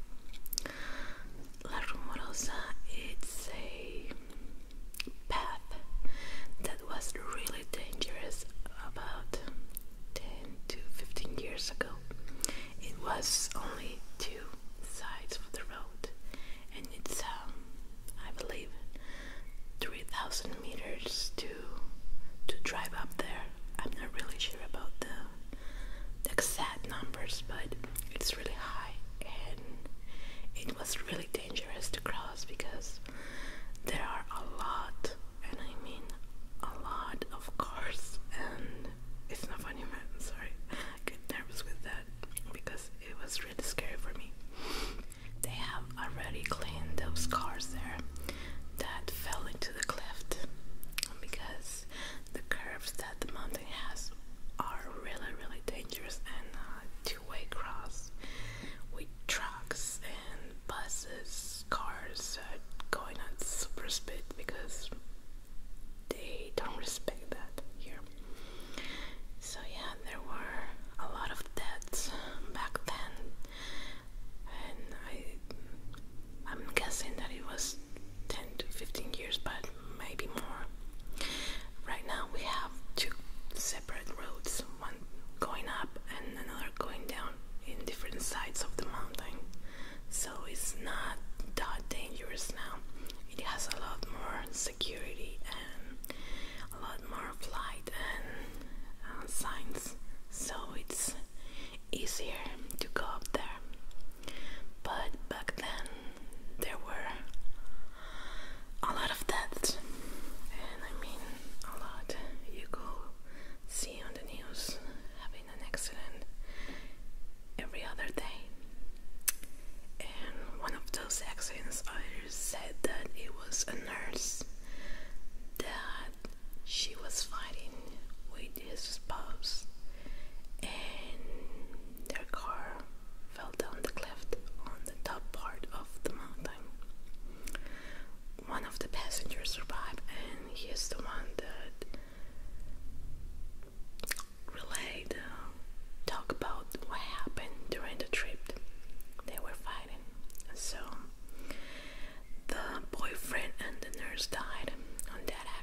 La Rumorosa, it's a path that was really dangerous about ten to fifteen years ago. It was only two sides of the road, and it's um, I believe three thousand meters to to drive up there. I'm not really sure about the, the exact numbers, but it's really high, and it was really dangerous to cross because there are a lot, and I mean a lot of cars, and it's not funny, man. Sorry, I get nervous with that because it was really scary for me. They have already cleaned those cars there that fell into the cliff because the curves that the mountain has are really, really dangerous, and uh, two-way cross with trucks and buses, cars uh, going at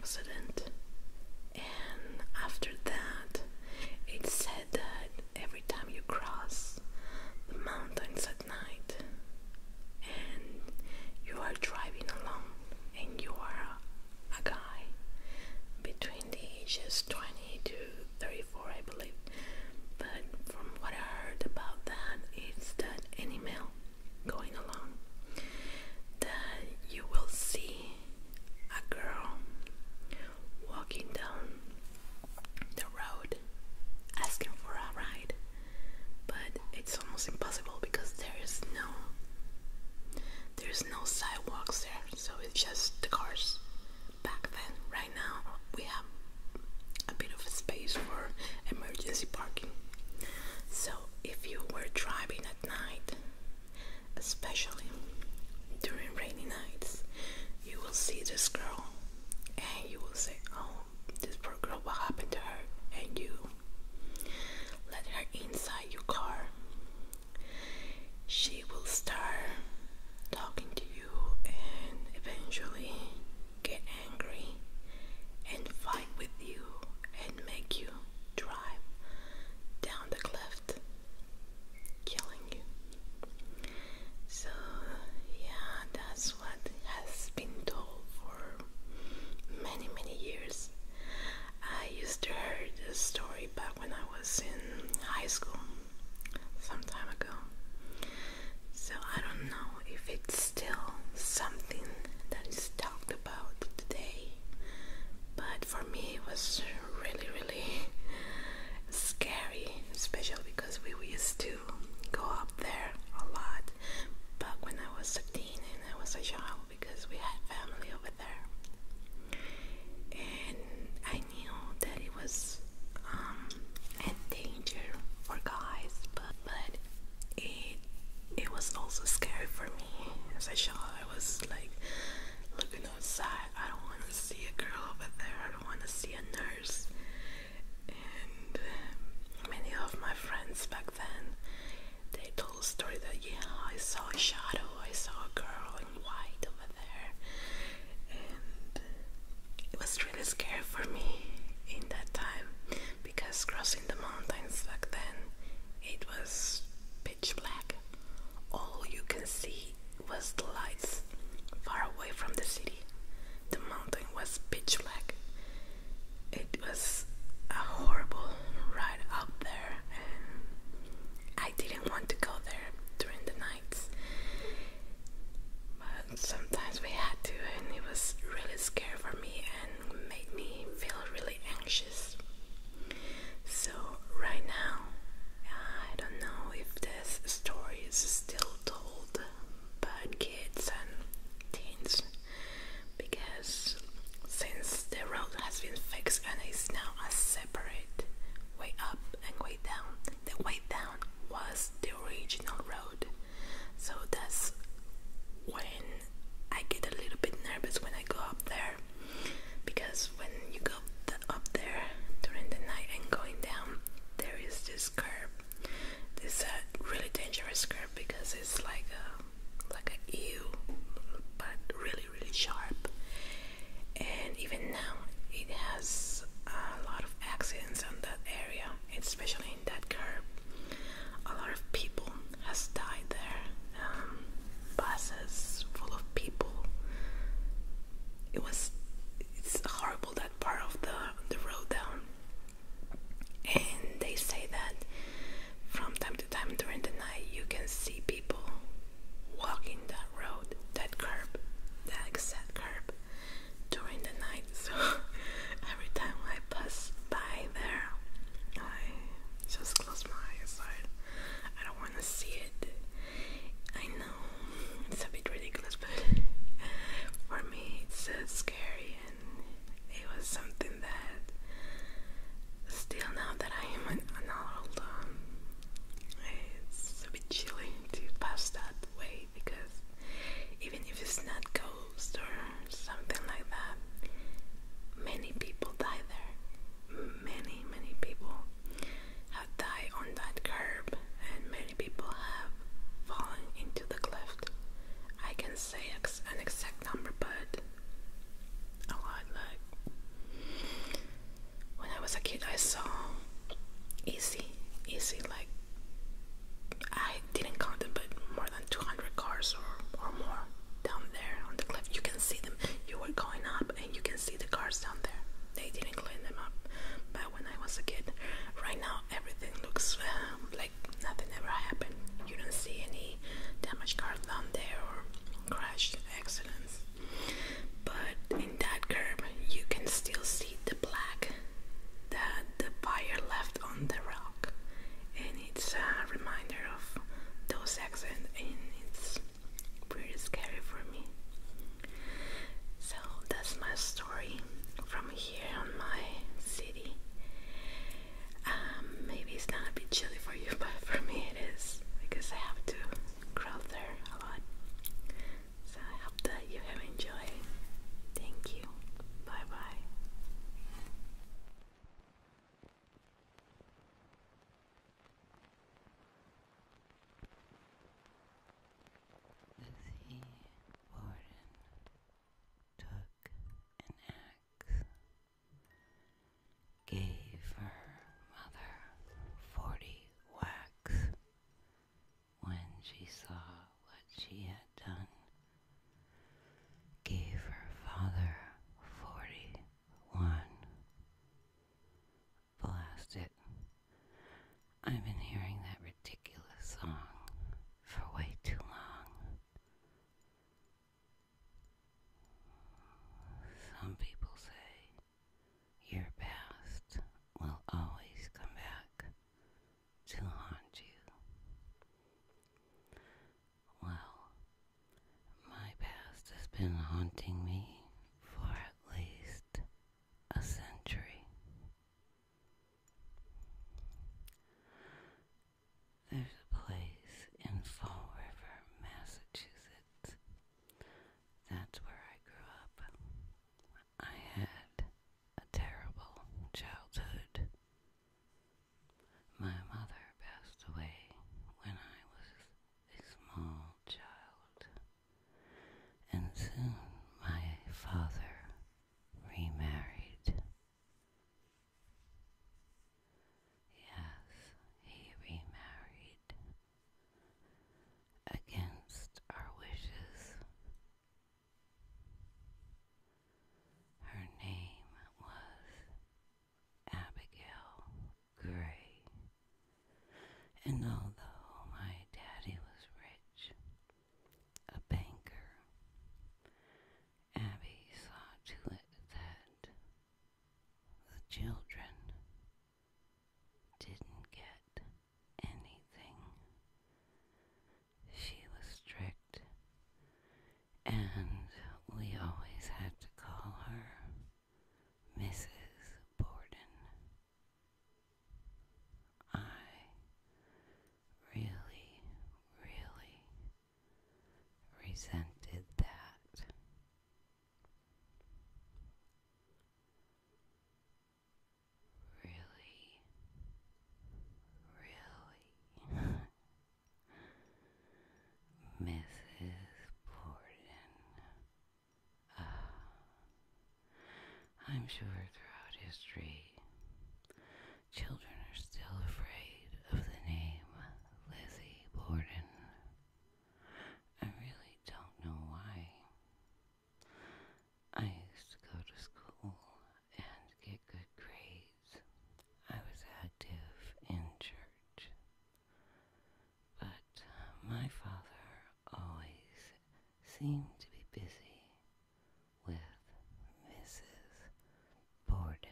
accident. And after that, it said that every time you cross the mountains at night and you are driving along and you are a, a guy between the ages twenty to thirty-four, I believe, but from what I heard about that, it's that any male going along, that you will see a girl walking down the road asking for a ride, but it's almost impossible because there is no there's no sidewalks there, so it's just the cars. Back then, right now, we have a bit of a space for emergency parking. So if you were driving at night, especially during rainy nights, you will see this girl and you will say, oh, this poor girl, what happened to her? And you let her inside your car. She will start talking to you and eventually get angry and fight with you and make you drive down the cliff, killing you. So yeah, that's what has been told for many many years. I used to hear this story back when I was in high school some time ago. So I don't know if it's still something that is talked about today, but for me it was really really scary, especially because we used to go up there a lot back when I was a teen and I was a child, because we had family over there, and I knew that it was um, a danger for guys, but, but it it was also scary for me as a child. I was like looking outside, I don't want to see a girl over there, I don't want to see a nurse. And many of my friends back then, they told a story that yeah, I saw a shadow, I saw a girl in white over there, and it was really scary for me in that time, because crossing the mountains back then, it was pitch black. All you can see was the lights far away from the city. The mountain was pitch black. It was a horrible ride up there, and I didn't want to go there during the nights, but sometimes we had to, and it was really scary for me and made me feel really anxious. So right now, I don't know if this story is still told by kids and teens, because since lost it. I've been hearing that ridiculous song for way too long. Some people say your past will always come back to haunt you. Well, my past has been haunting me for at least a century. There's a place in Fall River, Massachusetts. That's where I grew up. I had a terrible childhood. My mother passed away when I was a small child, and soon my father remarried. Yes, he remarried against our wishes. Her name was Abigail Gray, and although my daddy was rich, a banker, Abby saw to it that the children didn't get anything. She was strict, and we always had to call her Missus Borden. I really, really resented that. Really, really. Missus Borden. Uh, I'm sure throughout history, children are still afraid of the name Lizzie Borden. I really don't know why. I used to go to school and get good grades. I was active in church. But my father always seemed to be busy with Missus Borden.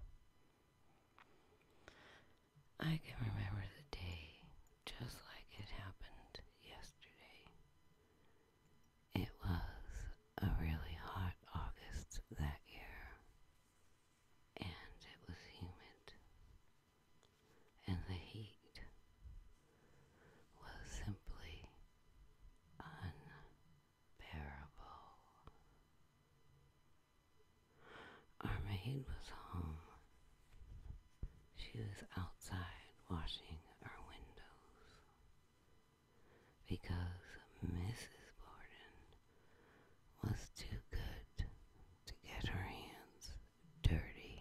I can remember the day just like it happened yesterday. It was a really hot August that year, and it was humid, and the heat was simply unbearable. Our maid was home. She was outside washing our windows because Missus Borden was too good to get her hands dirty.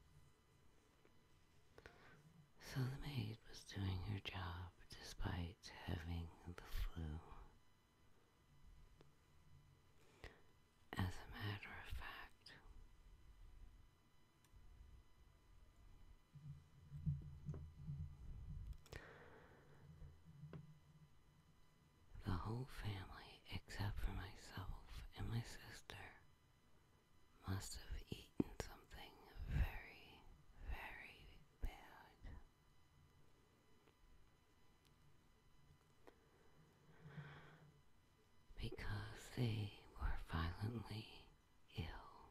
So the maid was doing her job despite having the flu. As a matter of fact, the whole family, except for myself and my sister, must have eaten something very, very bad. Because they were violently ill.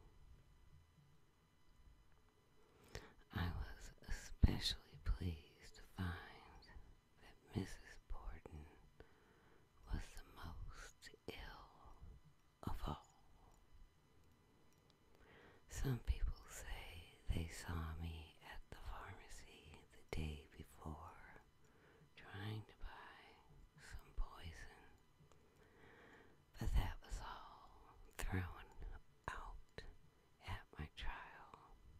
I was especially pleased to find that Missus Borden was the most ill of all. Some people say they saw me at the pharmacy the day before, trying to buy some poison, but that was all thrown out at my trial.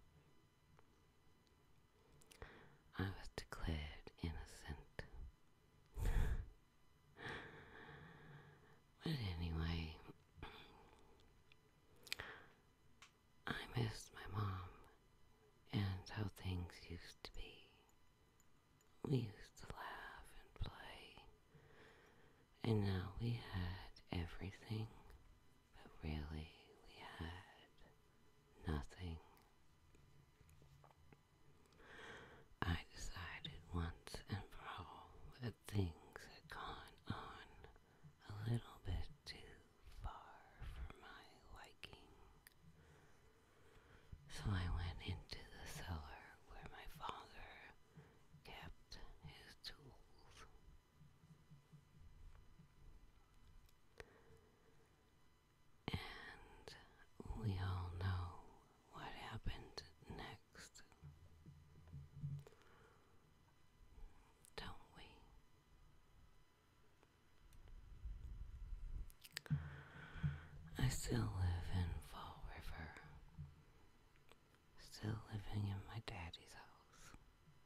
I was declared innocent. But anyway, I missed my mom and how things used to be. we used to laugh and play. And now we had everything, but really we had nothing. I decided once and for all that things had gone on a little bit too far for my liking. So I went into the cellar where my father kept his tools. And we all know what happened next, don't we? I still live in Fall River, still living in my daddy's house.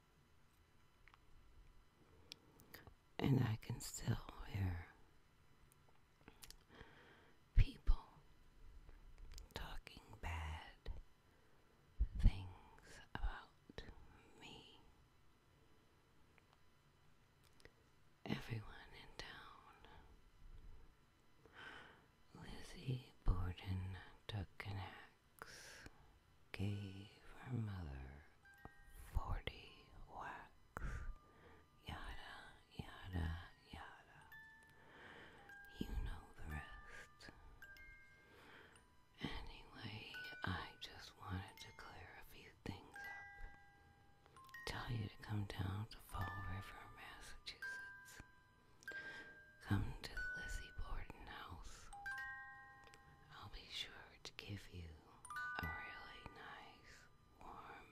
And I can still hear people talking bad things about me. Everyone in town. Lizzie Borden took an axe, gave her mother forty whacks, yada, yada, yada. You know the rest. Anyway, I just wanted to clear a few things up. Tell you to come down to Fall River, Massachusetts. Come to the Lizzie Borden house. I'll be sure to give you a really nice, warm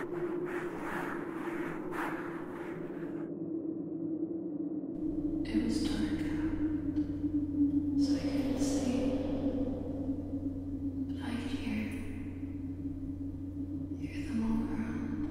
It was dark out, so I couldn't see, but I could hear, hear them all around.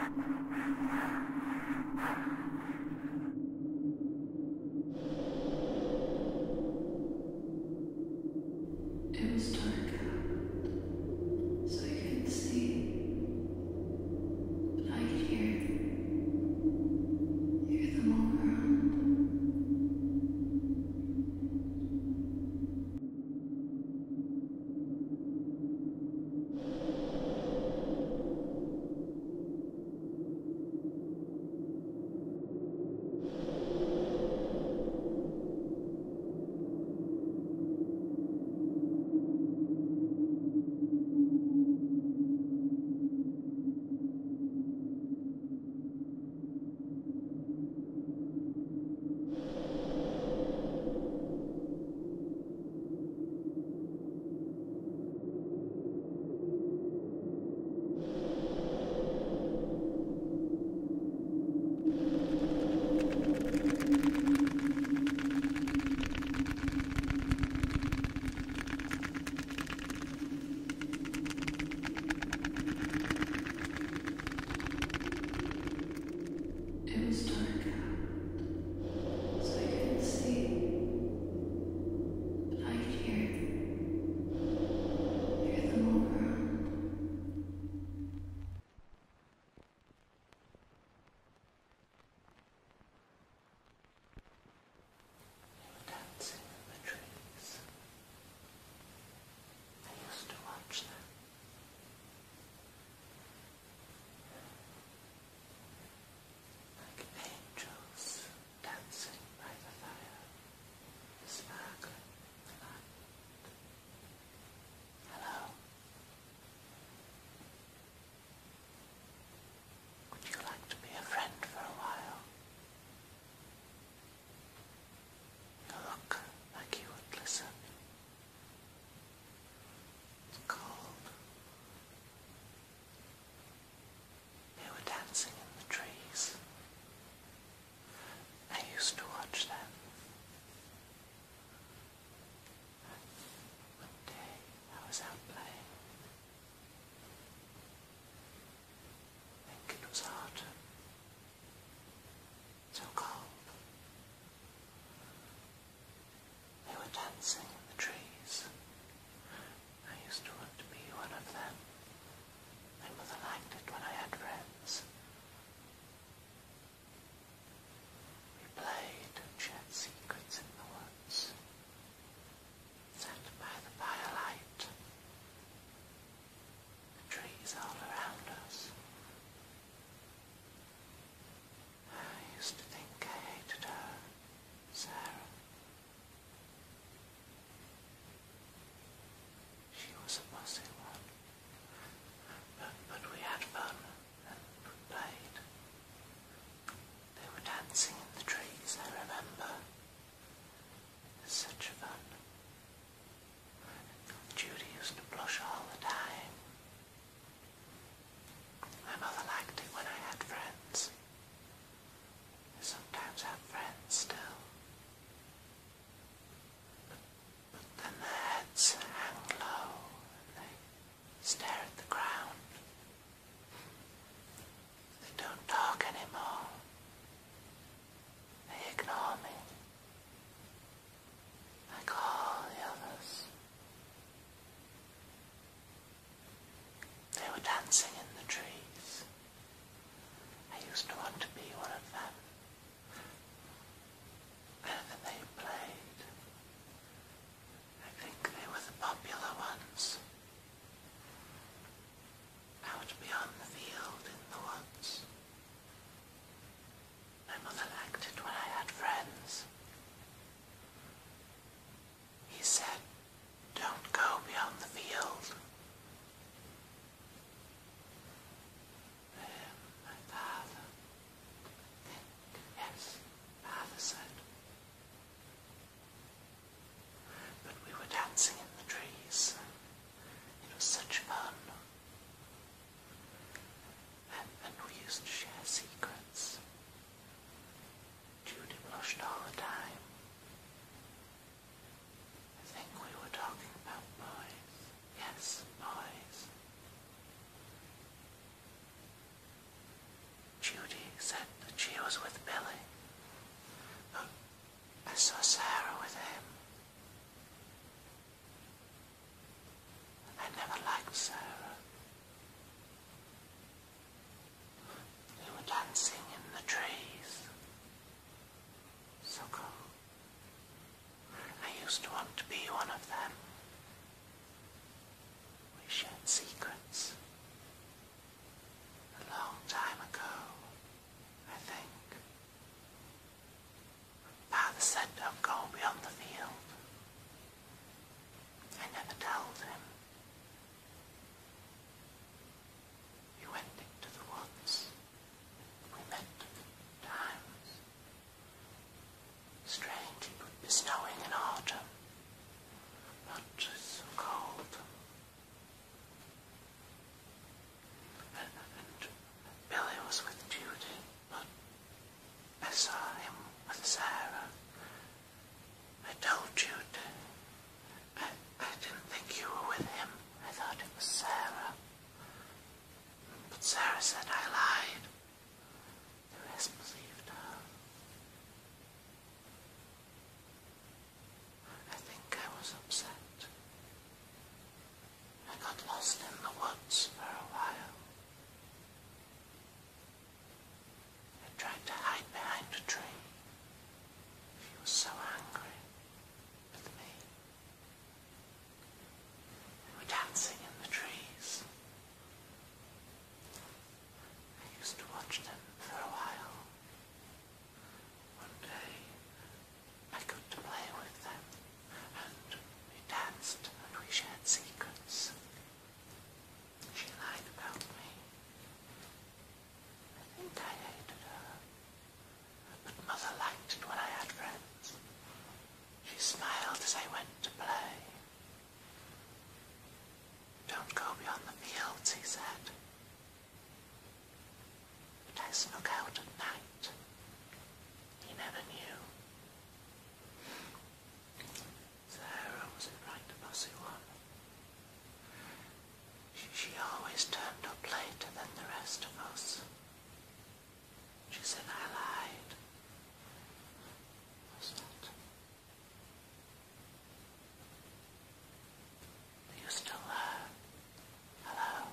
It was dark out, so I couldn't see, but I could hear, hear them all around. It was dark out, so I couldn't see, but I could hear, hear them all around. Dancing in the trees. I used to watch them. Like angels dancing by the fire, sparkling the light. Hello. Would you like to be a friend for a while? You look like you would listen. It's cold. They were dancing in the trees. I used to watch them. One day I was out playing. I think it was autumn. So cold. They were dancing in the trees. I used to want to be one of them. My mother liked it when I had friends. We played and shared secrets in the woods. Sat by the firelight. The trees all around us. I used to think I hated her, Sarah. She was a bossy one. But, but we had fun and we played. They were dancing in the trees, I remember. It was such fun. Judy used to blush all the time. My mother liked it when I had friends. I sometimes have friends still. But, but then their heads hang low and they stare at the ground. They don't talk anymore. They ignore me. Like all the others. They were dancing in the trees. I used to want to be one of them. Whenever they played, I think they were the popular ones. Out beyond the field in the woods. be one of them. We shared secrets. A long time ago, I think. Father said don't go beyond the field. I never told him. We went into the woods. We met times. Strange, it would be snowing in autumn. Not so cold. And, and Billy was with Judy, but I saw him with Sarah. I told Jude. I, I didn't think you were with him. I thought it was Sarah. But Sarah said I lied. The rest believed her. I think I was upset. I got lost in the woods for a while. I tried to hide behind a tree. She was so angry with me. We were dancing in the trees. I used to watch them for a while. One day, I got to play with them, and we danced and we shared secrets. She lied about me. I think I hated her, but Mother liked it when I had friends. She smiled as I went to play. Don't go beyond the fields, he said. But I snuck out at night. He never knew. Sarah was a right bossy one. She, she always turned up later than the rest of us. She said I lied. Was that? Are you still there? Hello?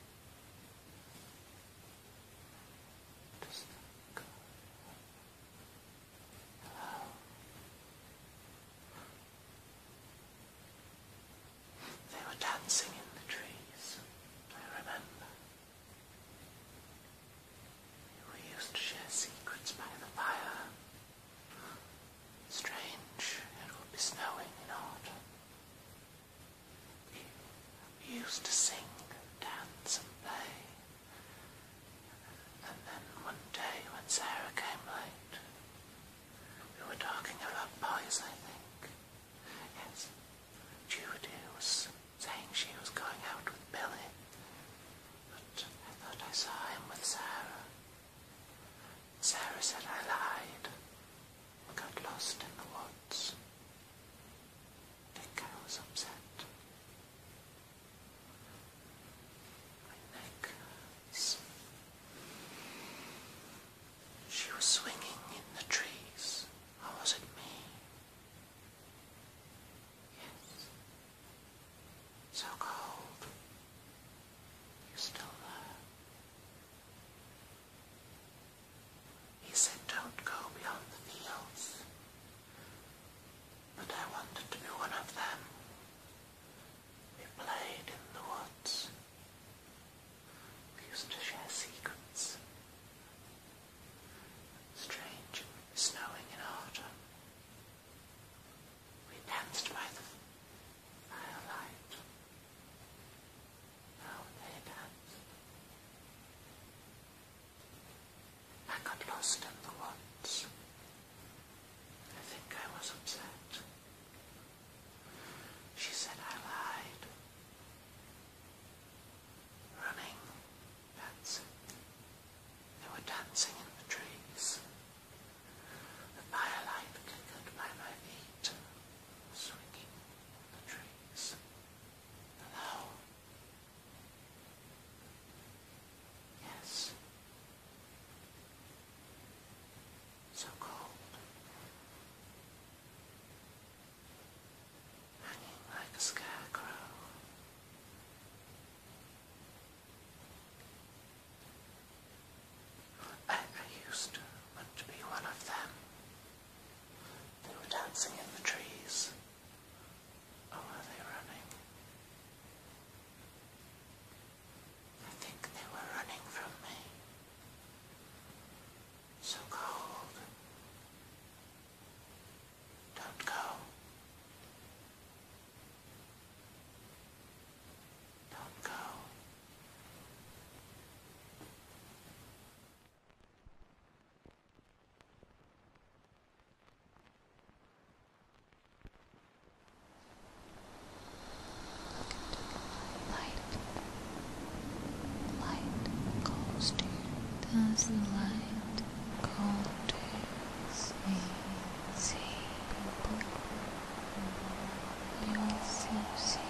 Does that go? Hello? They were dancing in the trees, I remember. We used to share secrets by the fire. Strange, it would be snowing in autumn. We, we used to sing, dance and play. And then one day when Sarah came late, we were talking about boys, I think. Yes, Judy was saying she was going out with Billy, but I thought I saw him with Sarah. Sarah said I lied. We got lost in the woods. I think I was upset. My neck hurts. She was swinging in the trees, or was it me? Yes. So cold. You still there? He said don't go beyond the fields. But I wanted to be one of them. We played in the woods. We used to share secrets. Strange, it would be snowing in autumn. We danced by the firelight. How they danced. I got lost in the woods. I think I was upset. She said I lied. Running, dancing. They were dancing in the trees. The firelight flickered by my feet, swinging in the trees. Hello? Yes. So cold. light cold sea, sea. You see, see.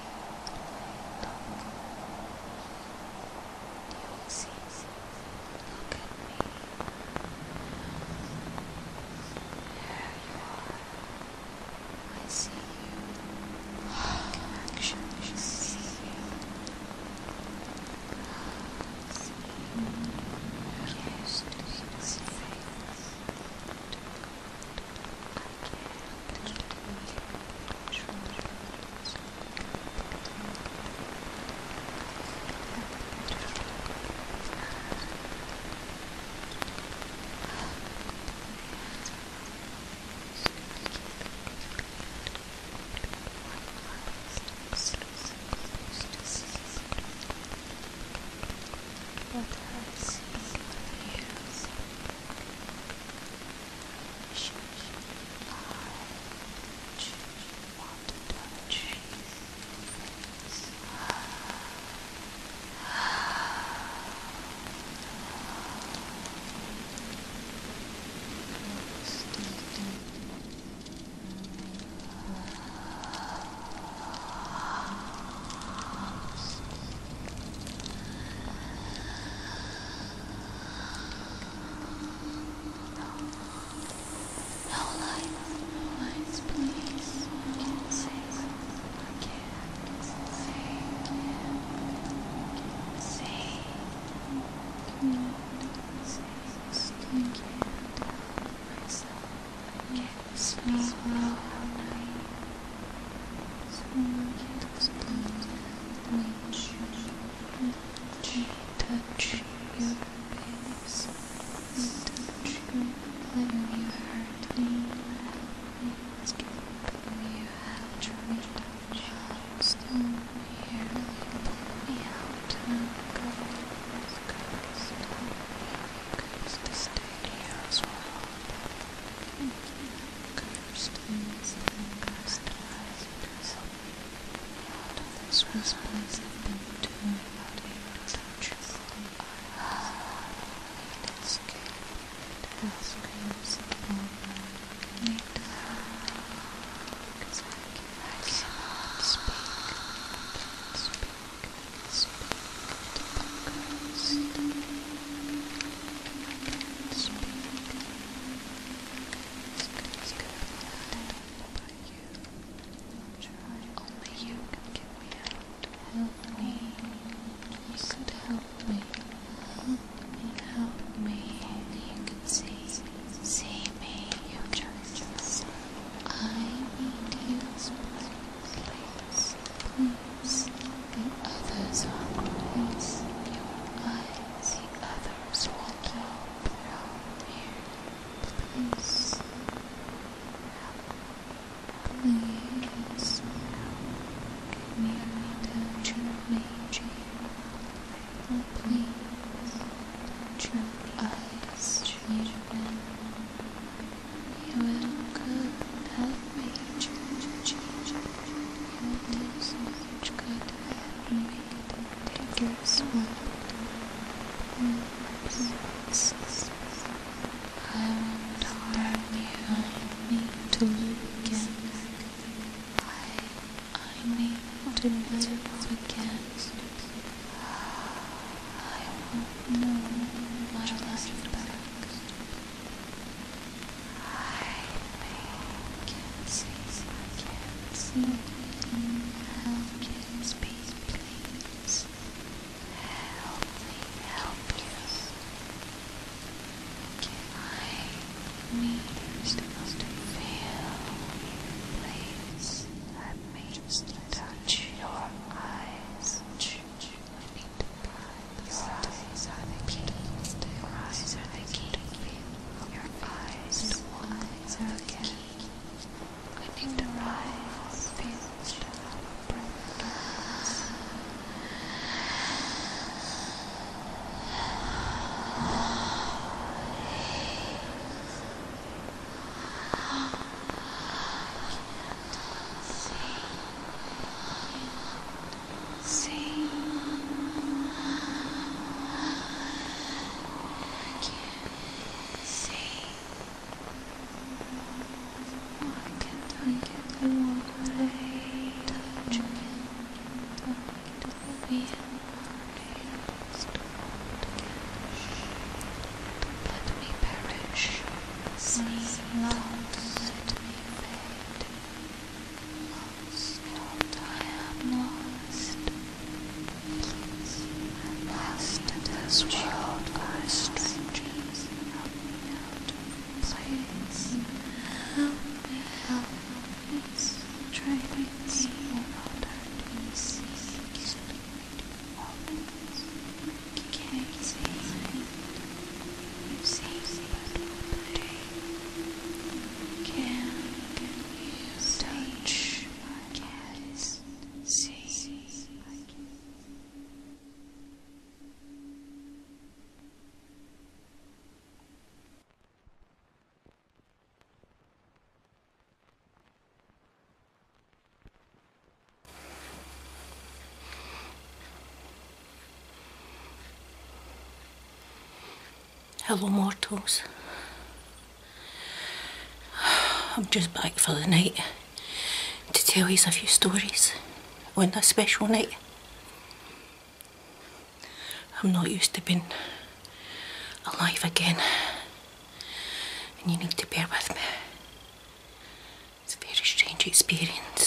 You see, look at me. There you are. I see you. I can actually see you. Yes, to see face. What I see you. I just want to touch your face. No light, no lights, please. I can't say, I can't say, I can't say, I can't say, I can't myself, I can't speak loud, so I can't explain, reach, reach, touch your face, touch your when you hurt me, it's good when you have to reach. Still here, pull me out and go. It's good, stop me, good to stay here as well. Cursed things and cursed eyes, help me out of this worst place I've been to. Out here, touch your eyes. I need to escape. The screams of love need to hurt because I can I cannot speak. I can't speak. I can speak to a ghost. I can't speak. It's good by you. Try. Only you can get me out. Help me. You could help me. Help me. Help me. Only you can see. See me. You just. I need you. Please. Please. The others are please. Your eyes. The others walking through here. Please. Please. Can you touch me? Oh, please. Touch your eyes, children. You will good help me, children. You will do so much good help me. Take your sweat. Please. I won't harm you. I need to live again. I, I need to live again. I won't know my life back. I can't see, I can't see. Help, can't speak, please. Help me, help you. I need to feel. Please, let me just touch your eyes. I need to buy your eyes. Are they keys? Your eyes are the key. Your eyes, eyes are the key. I need to rise. Feel the breath. lost me, lost me, fade. Lost, I am lost. Lost in this world by strangers. Help me out of this place. Help me, help me. Try me, not hurt me. See, you can't see me. You see me, but I can't you touch my eyes. See. Hello, mortals. I'm just back for the night to tell you a few stories on this special night. I'm not used to being alive again, and you need to bear with me. It's a very strange experience.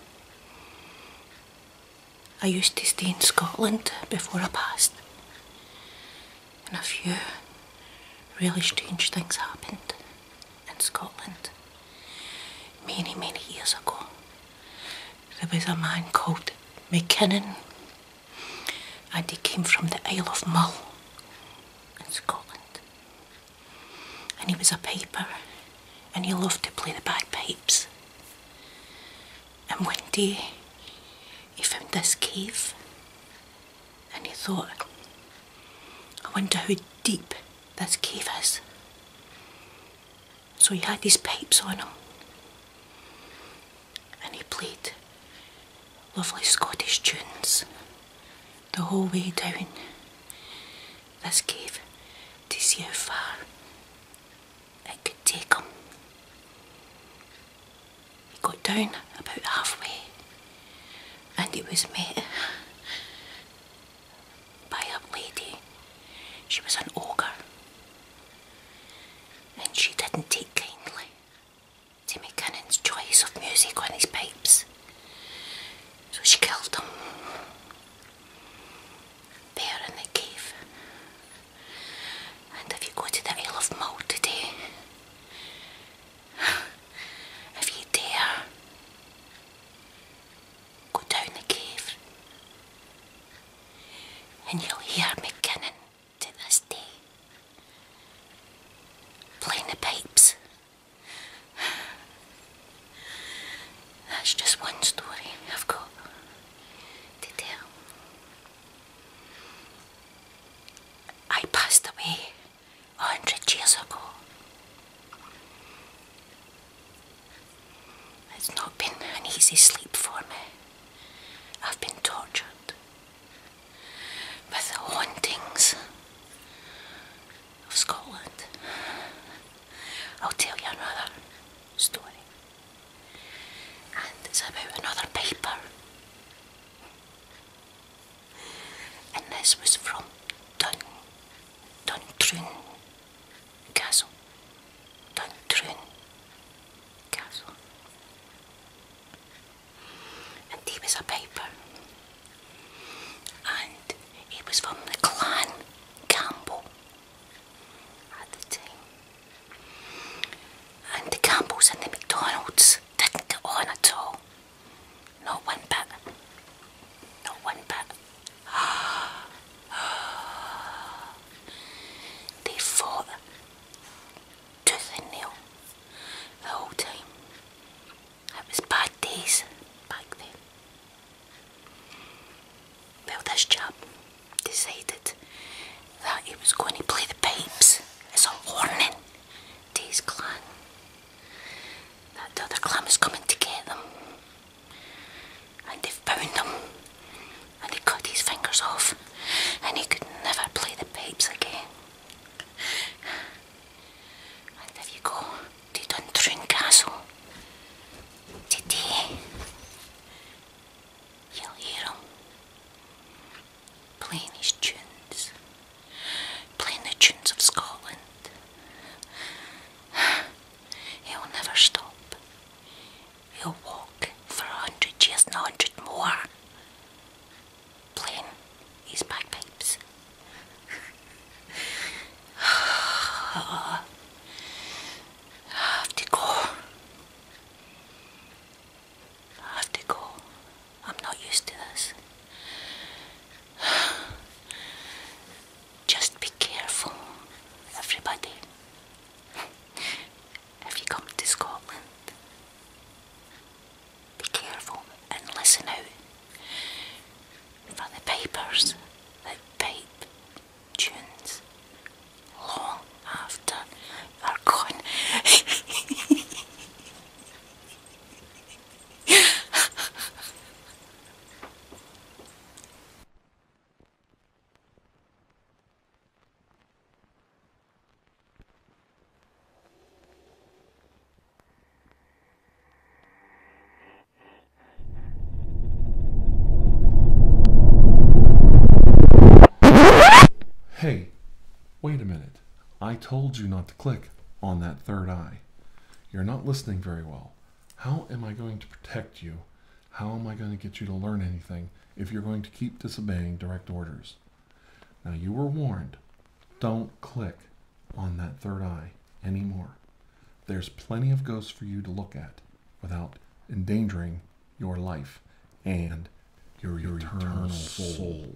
I used to stay in Scotland before I passed, and a few really strange things happened in Scotland. Many, many years ago, there was a man called McKinnon, and he came from the Isle of Mull in Scotland. And he was a piper, and he loved to play the bagpipes. And one day, he found this cave, and he thought, I wonder how deep this cave is. So he had his pipes on him, and he played lovely Scottish tunes the whole way down this cave to see how far it could take him. He got down about halfway, and he was met by a lady. She was an ogre, and she didn't take kindly to McKinnon's choice of music on his pipes, so she killed him there in the cave. And if you go to the Isle of Mull today, if you dare go down the cave, and you'll hear McKinnon to this day playing the pipes. That's just one story I've got to tell. I passed away a hundred years ago. It's not been an easy sleep for me. I've been tortured with the hauntings of Scotland. I'll tell you another story, and it's about another piper, and this was from Dun, Duntroon Castle. Duntroon Castle. And he was a piper, and he was from the clan Campbell at the time. And the Campbells and the McDonalds didn't get on at all. Not one bit. Not one bit. They fought tooth and nail the whole time. It was bad days back then. Well, this chap decided that he was going to play the pipes as a warning to his clan. told you not to click on that third eye. You're not listening very well. How am I going to protect you? How am I going to get you to learn anything if you're going to keep disobeying direct orders? Now, you were warned. Don't click on that third eye anymore. There's plenty of ghosts for you to look at without endangering your life and your, your eternal, eternal soul. soul.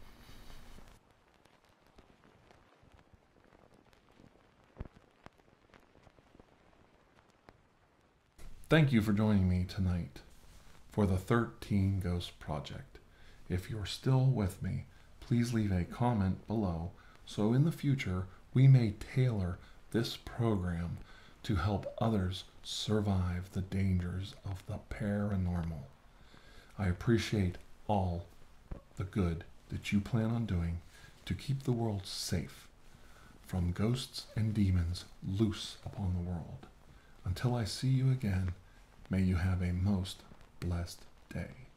Thank you for joining me tonight for the thirteen Ghosts Project. If you're still with me, please leave a comment below so in the future we may tailor this program to help others survive the dangers of the paranormal. I appreciate all the good that you plan on doing to keep the world safe from ghosts and demons loose upon the world. Until I see you again, may you have a most blessed day.